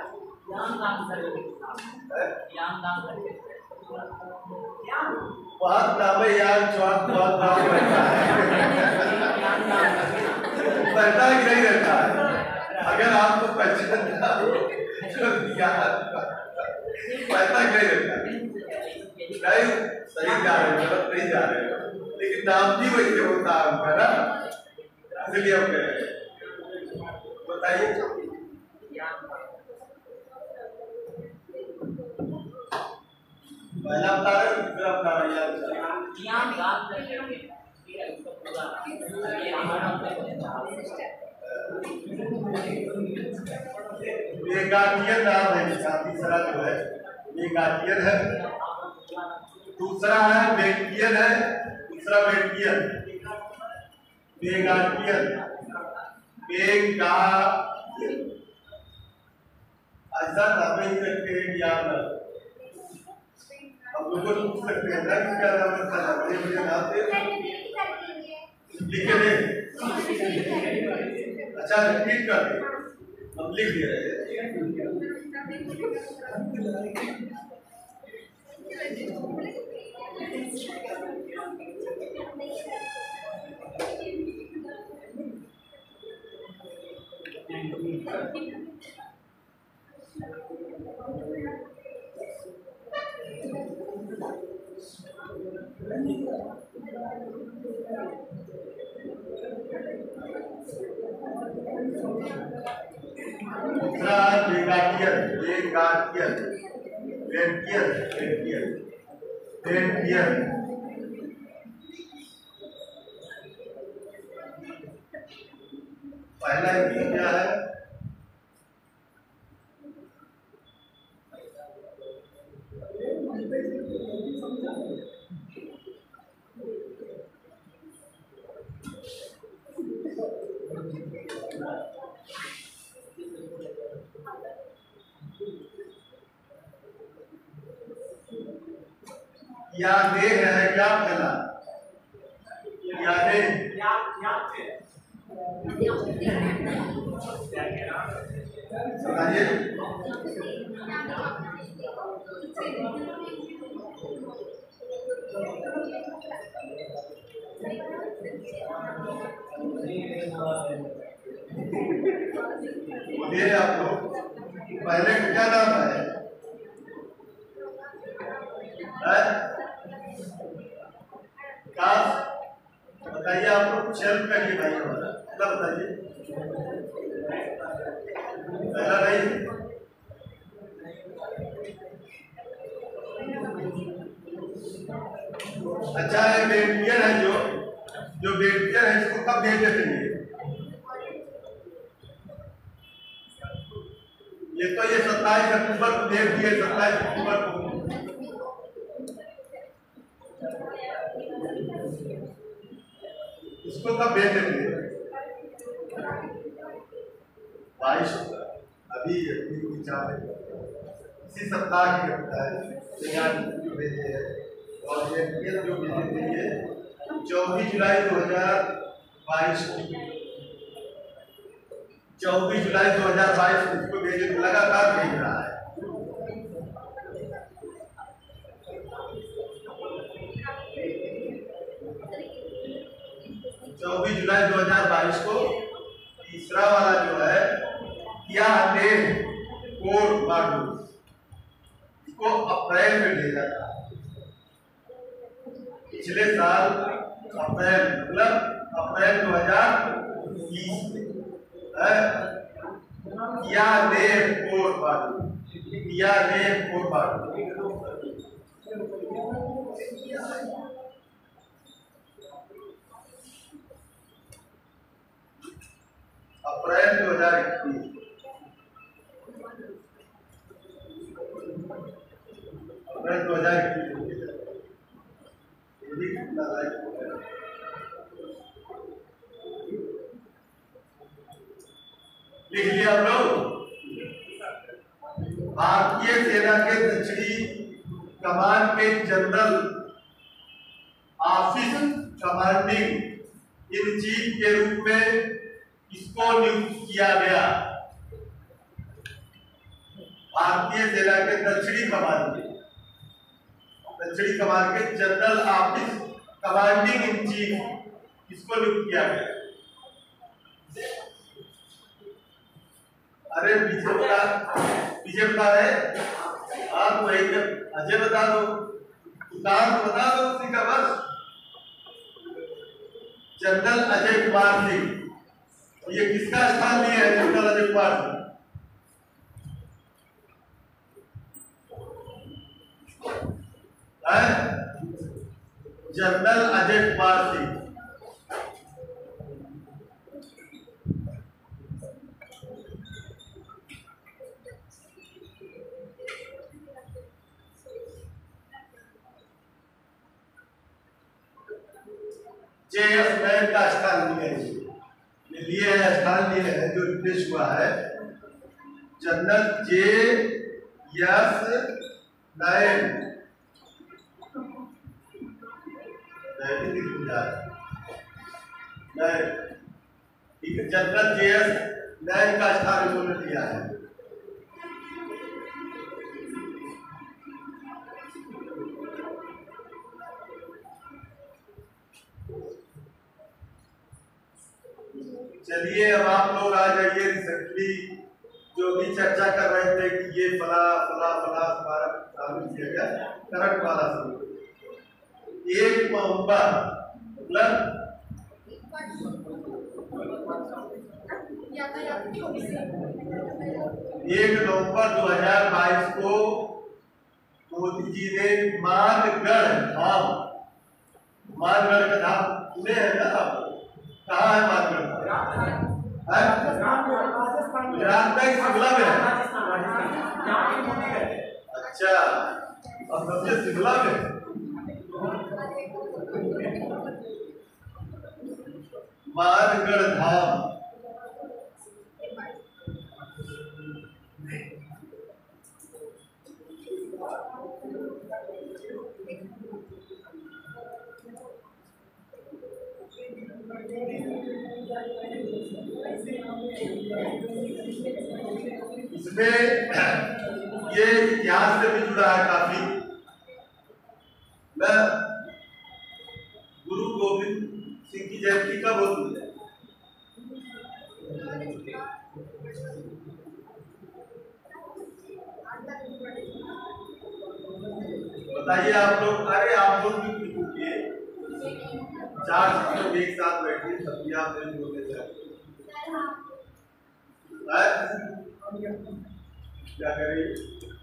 बहुत नाम है यार, चौक बहुत नाम रहता है, रहता है कि नहीं रहता है? अगर आपको पहचानना हो तो पैसा नहीं रहता, नहीं सही जा रहे हो, गलत नहीं जा रहे हो, लेकिन नाम भी वैसे होता है उनका ना, इसलिए हम कह रहे हैं। बताइए पहला बता रहे हो, दूसरा बता रहे हैं? मेगाटियन नाम है इसका, तीसरा जो है मेगाटियन है, दूसरा है बेटियन है, दूसरा बेटियन मेगाटियन मेगा ऐसा नाम ही रखते हैं याद है। अब लोगों को पूछ सकते हैं ना कि क्या नाम रखा जाता है, मुझे नाम दे लिखे दे। अच्छा रिपीट कर दे, हम लिख दे रहे हैं। दूसरा बेगाटियन बेगाटियन बेटियन बेटियन बेटियन पहला क्या है? या दे है क्या पहला? या दे बताइए। बोलिए आप लोग, पहले क्या नाम है? बताइए आप लोग, शेल्फ करिए भाई हमारा, क्या बताइए? पहला नहीं अच्छा है, बेटियन है जो जो बेटियन है इसको कब भेज देते हैं? ये तो ये सत्ताईस अक्टूबर को भेज दिए, सत्ताईस अक्टूबर को। इसको कब भेज देते हैं? बाईस अभी इसी सप्ताह की घटना है, जो भेजे है। और ये जो भेजे थे ये चौबीस जुलाई दो हजार बाईस को, चौबीस जुलाई दो हजार बाईस को इसको भेजे, लगातार भेज रहा है। चौबीस जुलाई दो हजार बाईस को। तीसरा वाला जो है क्या दे कोड मॉड्यूल, इसको अप्रैल में भेजा था, पिछले साल अप्रैल, मतलब अप्रैल दो हजार बीस में। है या नेम कोड बाजू या नेम कोड बाजू अप्रैल दो हजार इक्कीस अप्रैल दो हजार इक्कीस लिख लिया हम लोग। भारतीय सेना के दक्षिणी कमान के general office commanding in chief के रूप में किसको नियुक्त किया गया? भारतीय सेना के दक्षिणी कमान के दक्षिणी कमान के general office commanding in chief किसको नियुक्त किया गया? अरे पीछे बता पीछे बता रहे आप वही अजय बता दो उतार तो बता दो उसी का बस। जनरल अजय कुमार सिंह ये किसका स्थान लिया है? General Ajay Kumar Singh general Ajay Kumar Singh J S Nain का स्थान लिए लिए है स्थान लिए है जो निर्देश हुआ है जनरल जे एस नैन ठीक है जनरल जे एस नैन का स्थान इन्होंने लिया है। चलिए अब आप लोग आ जाइए रिसेंटली जो भी चर्चा कर रहे थे कि ये फला फला फला हमारा शामिल किया गया करंट वाला सब एक नवंबर मतलब एक नवंबर दो हजार बाईस को मोदी जी ने मानगढ़ धाम मानगढ़ का धाम सुने हैं ना आप? कहाँ है मानगढ़? गुजरात में शिमला में है। अच्छा अब सबसे शिमला में मानगढ़ धाम इसमें ये इतिहास से भी जुड़ा है काफी। मैं गुरु गोविंद सिंह की जयंती कब होती है? बताइए आप लोग। अरे आप लोग भी कुछ पूछिए, चार लोग एक साथ बैठिए तब भी आप नहीं बोलते जाए। क्या करें?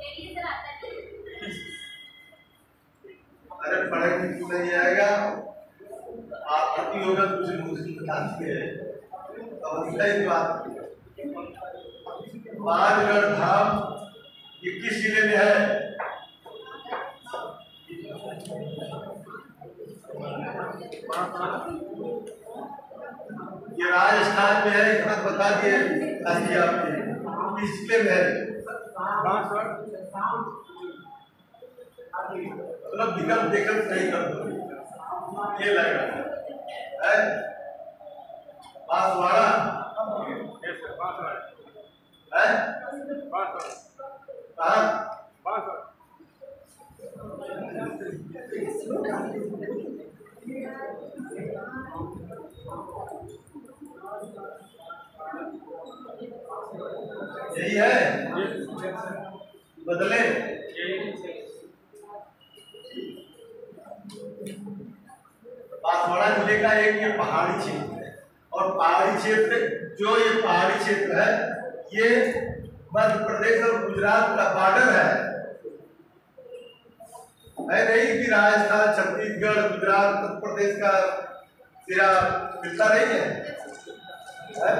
अरे पढ़े कुछ नहीं आएगा, आप पति होगा तो मुझे मुझे बताते हैं समझता इस बात। मानगढ़ धाम ये किस जिले में है? ये राजस्थान में है, इतना बता दिए आपने किस जिले में है? मतलब विकल्प देकर सही कर दो ये लगेगा है बांसवाड़ा है यही है बदले। बांसवाड़ा जिले का एक ये पहाड़ी क्षेत्र है और पहाड़ी क्षेत्र, जो ये पहाड़ी क्षेत्र है ये मध्य प्रदेश और गुजरात का बॉर्डर है, है नहीं कि राजस्थान, छत्तीसगढ़, गुजरात, उत्तर प्रदेश का सिरा मिलता नहीं है, है?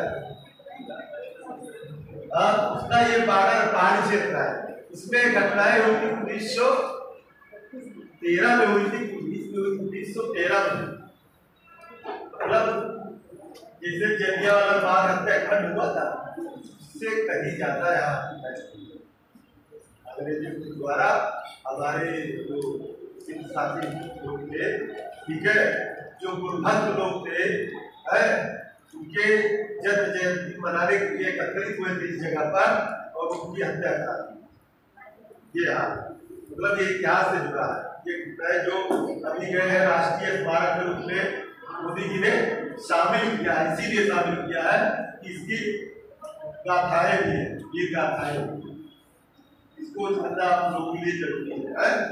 हाँ, उसका ये बॉर्डर पहाड़ी क्षेत्र है। इसमें घटनाएं हुई थी उन्नीस सौ तेरह में हुई थी, उन्नीस सौ तेरह में, मतलब जैसे जलियांवाला बाग हत्याकांड हुआ था उससे कहीं ज्यादा यहाँ अंग्रेजों के द्वारा हमारे जो सिंध शासी लोग थे, ठीक है, जो गुरभक्त लोग थे, है, उनके जन्म जयंती मनाने के लिए एकत्रित हुए थे इस जगह पर और उनकी हत्या कर दी। ये हाँ, मतलब ये इतिहास से जुड़ा है। ये जो अभी गए हैं राष्ट्रीय स्मारक के रूप में मोदी जी ने शामिल किया है, इसीलिए शामिल किया है कि इसकी गाथाएं भी है, वीर गाथाएं भी है, इसको जानना आप लोगों के लिए जरूरी है, है?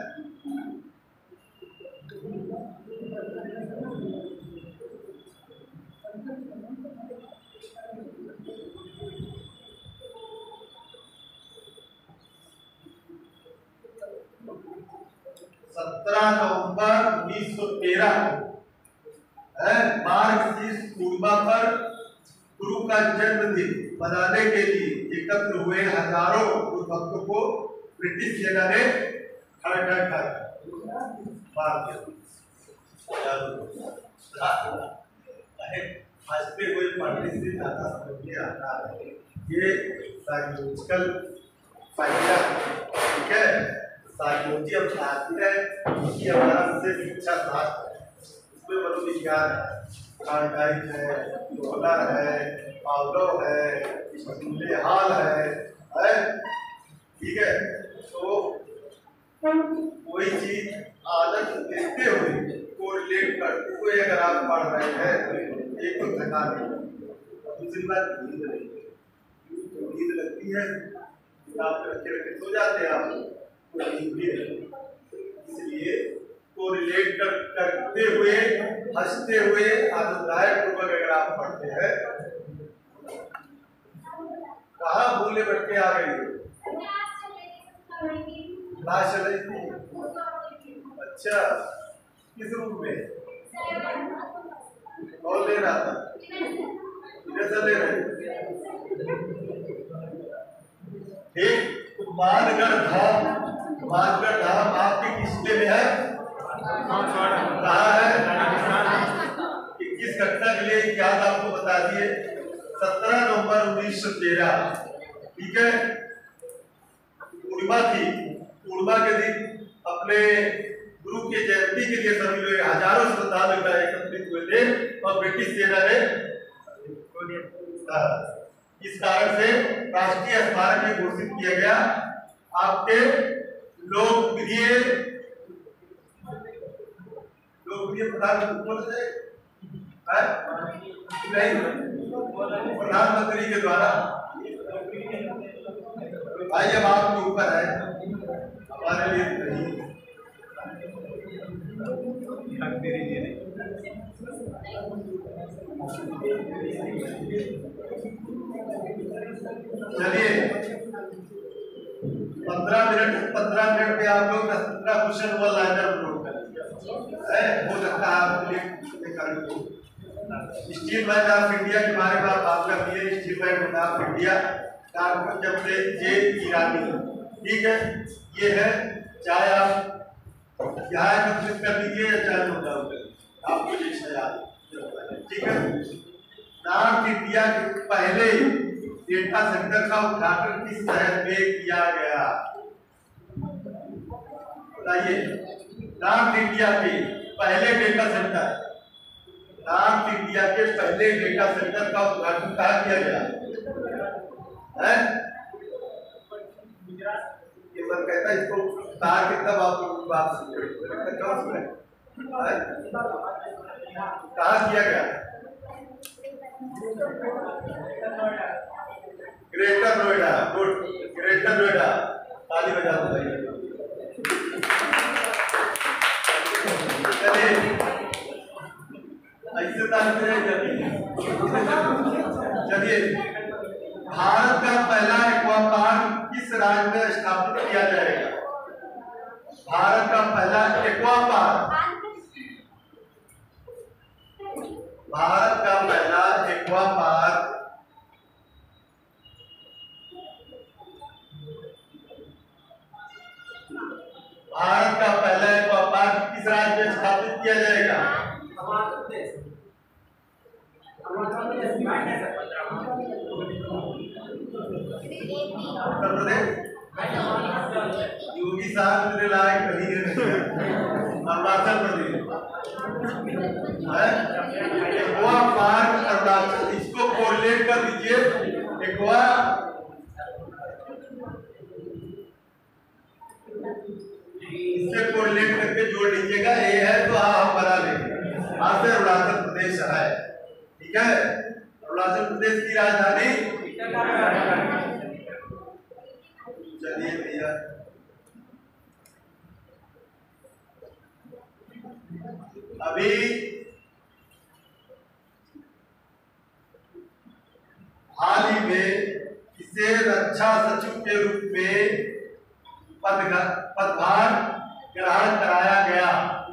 सत्रह नवंबर उन्नीस सौ तेरह है मार्गशीर्ष पूर्णिमा पर गुरु का जन्मदिन मनाने के लिए एकत्र हुए हजारों भक्तों को ब्रिटिश सेना ने खड़ा कर मार दिया। हंसते हुए पढ़ने से ज्यादा समझ में आता है, ये साइकोलॉजिकल फायदा, ठीक है, साइकोलॉजी हम चाहते हैं कि हमारा से शिक्षा शास्त्र है, उसमें मनोविज्ञान है, खानदारी है, डॉलर है, पावलो है, हाल है, है, ठीक है। तो कोई चीज आदत देते हुए कोरिलेट करते हुए अगर आप पढ़ रहे हैं, एक तो थकान नहीं, दूसरी बात नींद नहीं, तो नींद लगती है आप रखे रखे सो जाते हैं आप, तो नींद भी नहीं, इसलिए कोरिलेट कर, करते हुए हंसते हुए आनंददायक पूर्वक अगर आप पढ़ते हैं। कहाँ भूले बैठ के आ गई क्लास चल रही थी? अच्छा, किस रूप में कौन ले रहा था? कैसे ले रहे? ठीक, मानगढ़ धाम, मानगढ़ धाम आपके किस जिले में है? कहाँ है? किस घटना के लिए याद आपको बता दिए। सत्रह नवंबर उन्नीस सौ तेरह, ठीक है, पूर्णिमा थी। पूर्णिमा के दिन अपने गुरु के जयंती के लिए सभी लोग हजारों श्रद्धालु एकत्रित हुए थे और ब्रिटिश सेना ने इस कारण से राष्ट्रीय स्मारक में घोषित किया गया। आपके लोकप्रिय लोकप्रिय प्रधानमंत्री प्रधानमंत्री के द्वारा, भाई अब आपके ऊपर है, हमारे लिए नहीं, मेरे लिए नहीं। चलिए पंद्रह मिनट पंद्रह मिनट में आप लोग दस पंद्रह क्वेश्चन वन लाइनर नोट कर लीजिए, हो सकता है आपके लिए कर। स्टील बैंक ऑफ इंडिया के बारे में आप बात कर दिए। स्टील बैंक ऑफ इंडिया जब से जे ईरानी, ठीक है, ये है, चाहे आप यहाँ कंप्लीट कर लीजिए या चाहे नोट डाउन कर लीजिए, आपको जैसा याद, ठीक है। नॉर्थ इंडिया के पहले डेटा सेंटर का उद्घाटन किस शहर में किया गया? बताइए। नॉर्थ इंडिया के पहले डेटा सेंटर, नॉर्थ इंडिया के पहले डेटा सेंटर का उद्घाटन कहाँ किया गया है? ये मैं कहता इसको तार के तब आप लोग बात सुन, कहाँ किया गया? Greater Noida. Good, greater Noida, ताली बजा दो भाई। चलिए, ऐसे चलिए, भारत का पहला एक्वा पार्क किस राज्य में स्थापित किया जाएगा? भारत का पहला एक्वा पार्क भारत का पहला एक्वा पार्क भारत का पहला एक्वा पार्क किस राज्य में स्थापित किया जाएगा? उत्तर प्रदेश। योगी साहब मेरे लायक नहीं है। अरुणाचल प्रदेश है एक्वा पार्क अरुणाचल, इसको कोरिलेट कर दीजिए। एक्वा इससे कोरिलेट करके जोड़ लीजिएगा, ए है तो हाँ हम बना लेंगे। आज से अरुणाचल प्रदेश है, ठीक है। अरुणाचल प्रदेश की राजधानी, चलिए भैया, अभी हाल ही में इसे रक्षा सचिव के रूप में पद पदभार ग्रहण कराया गया।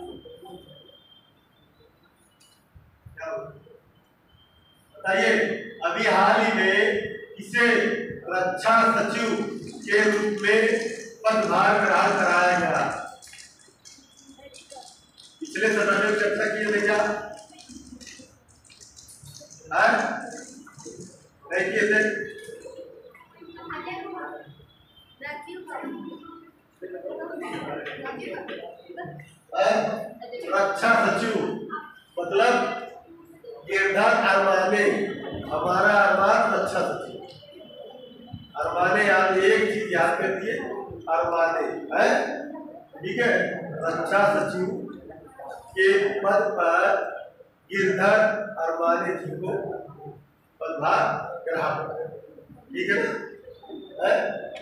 बताइए, अभी हाल ही में इसे रक्षा सचिव के रूप में पदभार ग्रहण कराया गया। पिछले सत्र में चर्चा किए थे क्या? नहीं किए थे? रक्षा सचिव मतलब गिरधर अरमाने, हमारा अरमान रक्षा सचिव। अरमाने याद, एक चीज याद कर दिए, अरमाने है, ठीक है। रक्षा सचिव के पद पर गिरधर अरमाने जी को पदभार ग्रहण, ठीक है ना?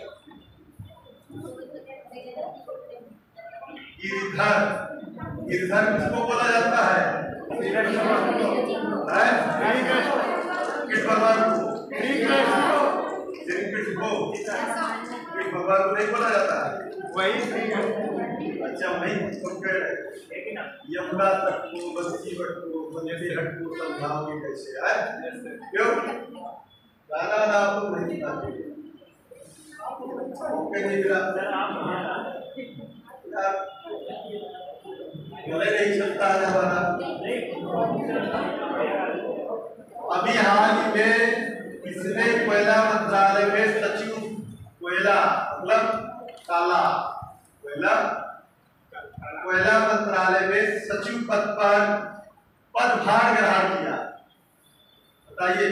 गिरधर, गिरधर किसको बोला जाता है? किस भगवान को? कृष्ण को। किस भगवान को नहीं बोला जाता है? वही। अच्छा, वही यमुना तक को, बंसी भट्ट को, बंसी हट को समझाओगे कैसे है? क्यों गाना ना आप लोग नहीं सुनाते? ओके नहीं मिला, बोले नहीं चलता है हमारा। अभी हाल ही में इसने कोयला मंत्रालय में सचिव, कोयला मतलब काला, कोयला कोयला मंत्रालय में सचिव पद पर पदभार ग्रहण किया। बताइए,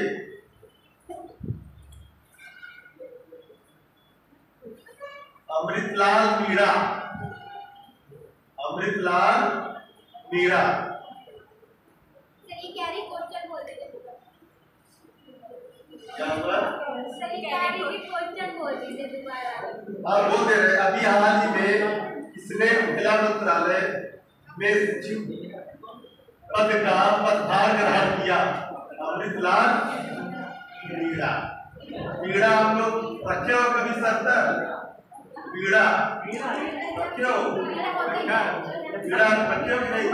अमृतलाल मीणा, अमृतलाल मीणा। हाँ बोल दे रहे। अभी हाल ही में इसने कोयला मंत्रालय में सचिव पद का पदभार ग्रहण किया। अमृतलाल मीणा। मीणा हम लोग रखे हो कभी सर? मीणा रखे हो? मीणा रखे हो कि नहीं?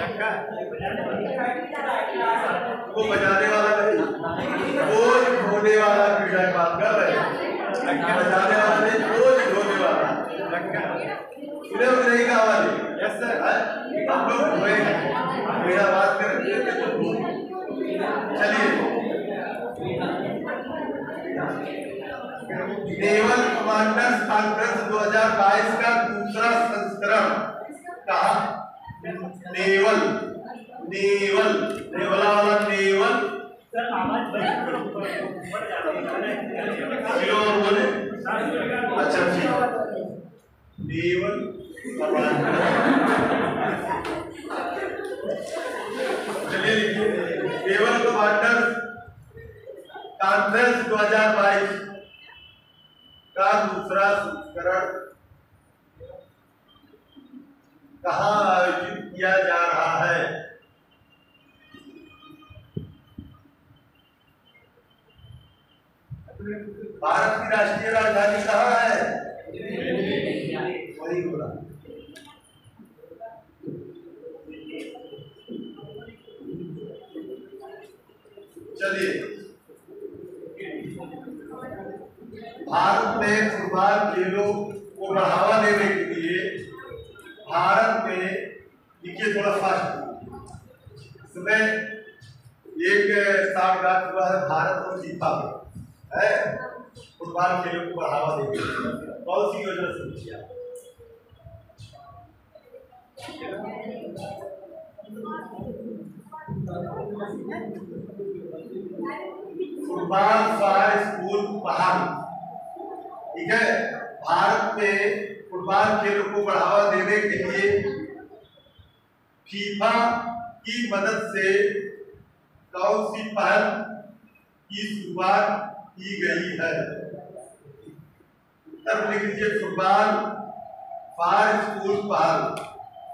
वो बजाने वाला नहीं, बोझ ढोने वाला मीणा की बात कर रहे हैं। बजाने वाला नहीं, बोझ ढोने वाला। सुने हो नहीं कहा वाली? यस सर, हम लोग हुए मीणा बात कर रहे थे। चलिए, नेवल कमांडर्स कॉन्फ्रेंस दो हज़ार बाईस का दूसरा संस्करण कहा? नेवल, नेवल, नेवला वाला नेवल, बोले अच्छा ठीक, नेवल चलिए लिखिए, नेवल कमांडर्स कॉन्फ्रेंस दो हज़ार बाईस का दूसरा संस्करण कहाँ आयोजित किया जा रहा है? भारत की राष्ट्रीय राजधानी कहाँ है? वही बोला। चलिए, भारत में फुटबॉल खेलों को बढ़ावा देने के लिए भारत में, देखिए थोड़ा फास्ट, इसमें एक साठगांठ हुआ है भारत और फीफा में, है फुटबॉल खेलों को बढ़ावा देने के लिए कौन सी योजना शुरू किया? फुटबॉल फॉर स्कूल बहाल, ठीक है। भारत में फुटबॉल खेलों को बढ़ावा देने के लिए फीफा की मदद से कौन सी पहल की शुरुआत की गई है? उत्तर लिख लीजिए, फुटबॉल फॉर स्कूल पहल।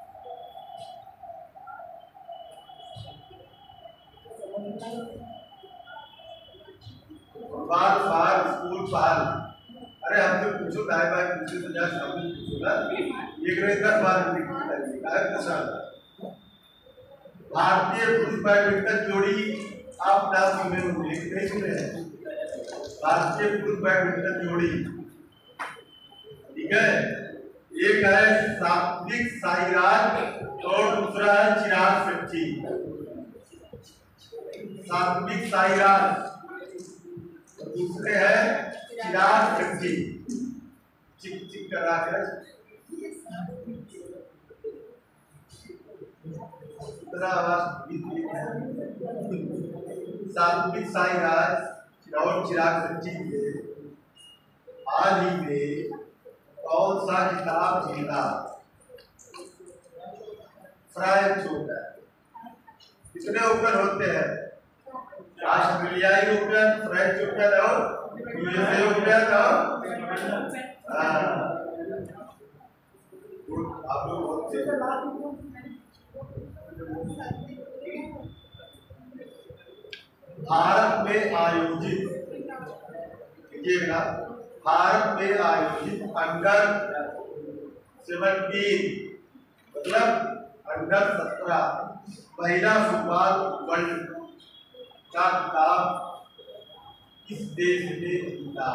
फुटबॉल फॉर स्कूल पहल। अरे हमसे पूछो, दाएं बाएं पूछो तो जा सामने पूछो ना, एक रहे दस बार भारतीय पुरुष बैडमिंटन जोड़ी आप नाम सुने होंगे, नहीं सुने हैं? भारतीय पुरुष बैडमिंटन जोड़ी, ठीक है। एक है सात्विक साईराज और दूसरा है चिराग शेट्टी। सात्विक साईराज, दूसरे हैं चिराग शेट्टी। चिक चिक करा कर सात्विक साईराज और चिराग शेट्टी के हाल ही में कौन सा खिताब जीता? French open. कितने ओपन होते हैं? ऑस्ट्रेलियाई ओपन, फ्रेंच ओपन और यूएसए ओपन और आप लोग भारत में आयोजित, देखिएगा, भारत में आयोजित अंडर सेवनटीन मतलब अंडर सत्रह महिला फुटबॉल वर्ल्ड का खिताब किस देश ने जीता?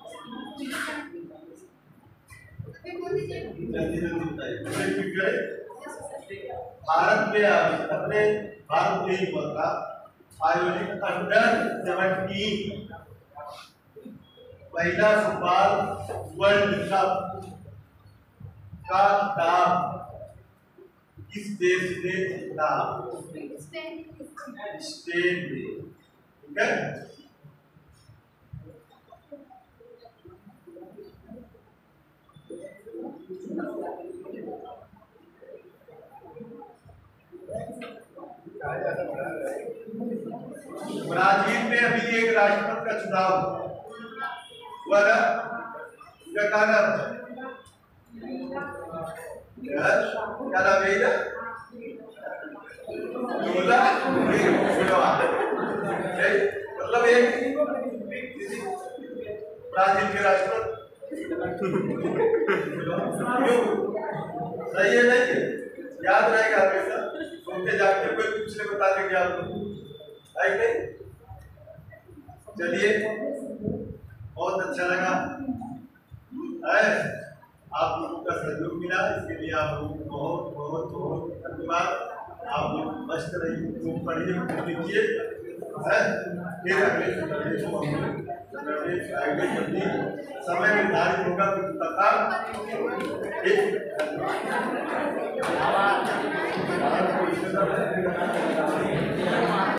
भारत में आयोजित, अपने भारत में ही हुआ था, आयोजित अंडर सेवनटीन महिला फुटबॉल वर्ल्ड कप का खिताब किस देश ने जीता? स्पेन ने, ठीक है। ब्राजील में अभी एक राष्ट्रपति का चुनाव हुआ ना, क्या नाम है? क्या नाम है ना? लूला मतलब एक ब्राजील के राष्ट्रपति सही है, नहीं है? याद रहेगा हमेशा, सुनते जाते कोई पूछने बता देंगे आप लोग, है नहीं? चलिए, बहुत अच्छा लगा है, आप लोगों का सहयोग मिला, इसके लिए आप लोगों को बहुत बहुत बहुत धन्यवाद। आप लोग मस्त रहिए, खूब पढ़िए, लिखिए, है फिर अगले समय निर्धारित होगा तथा एक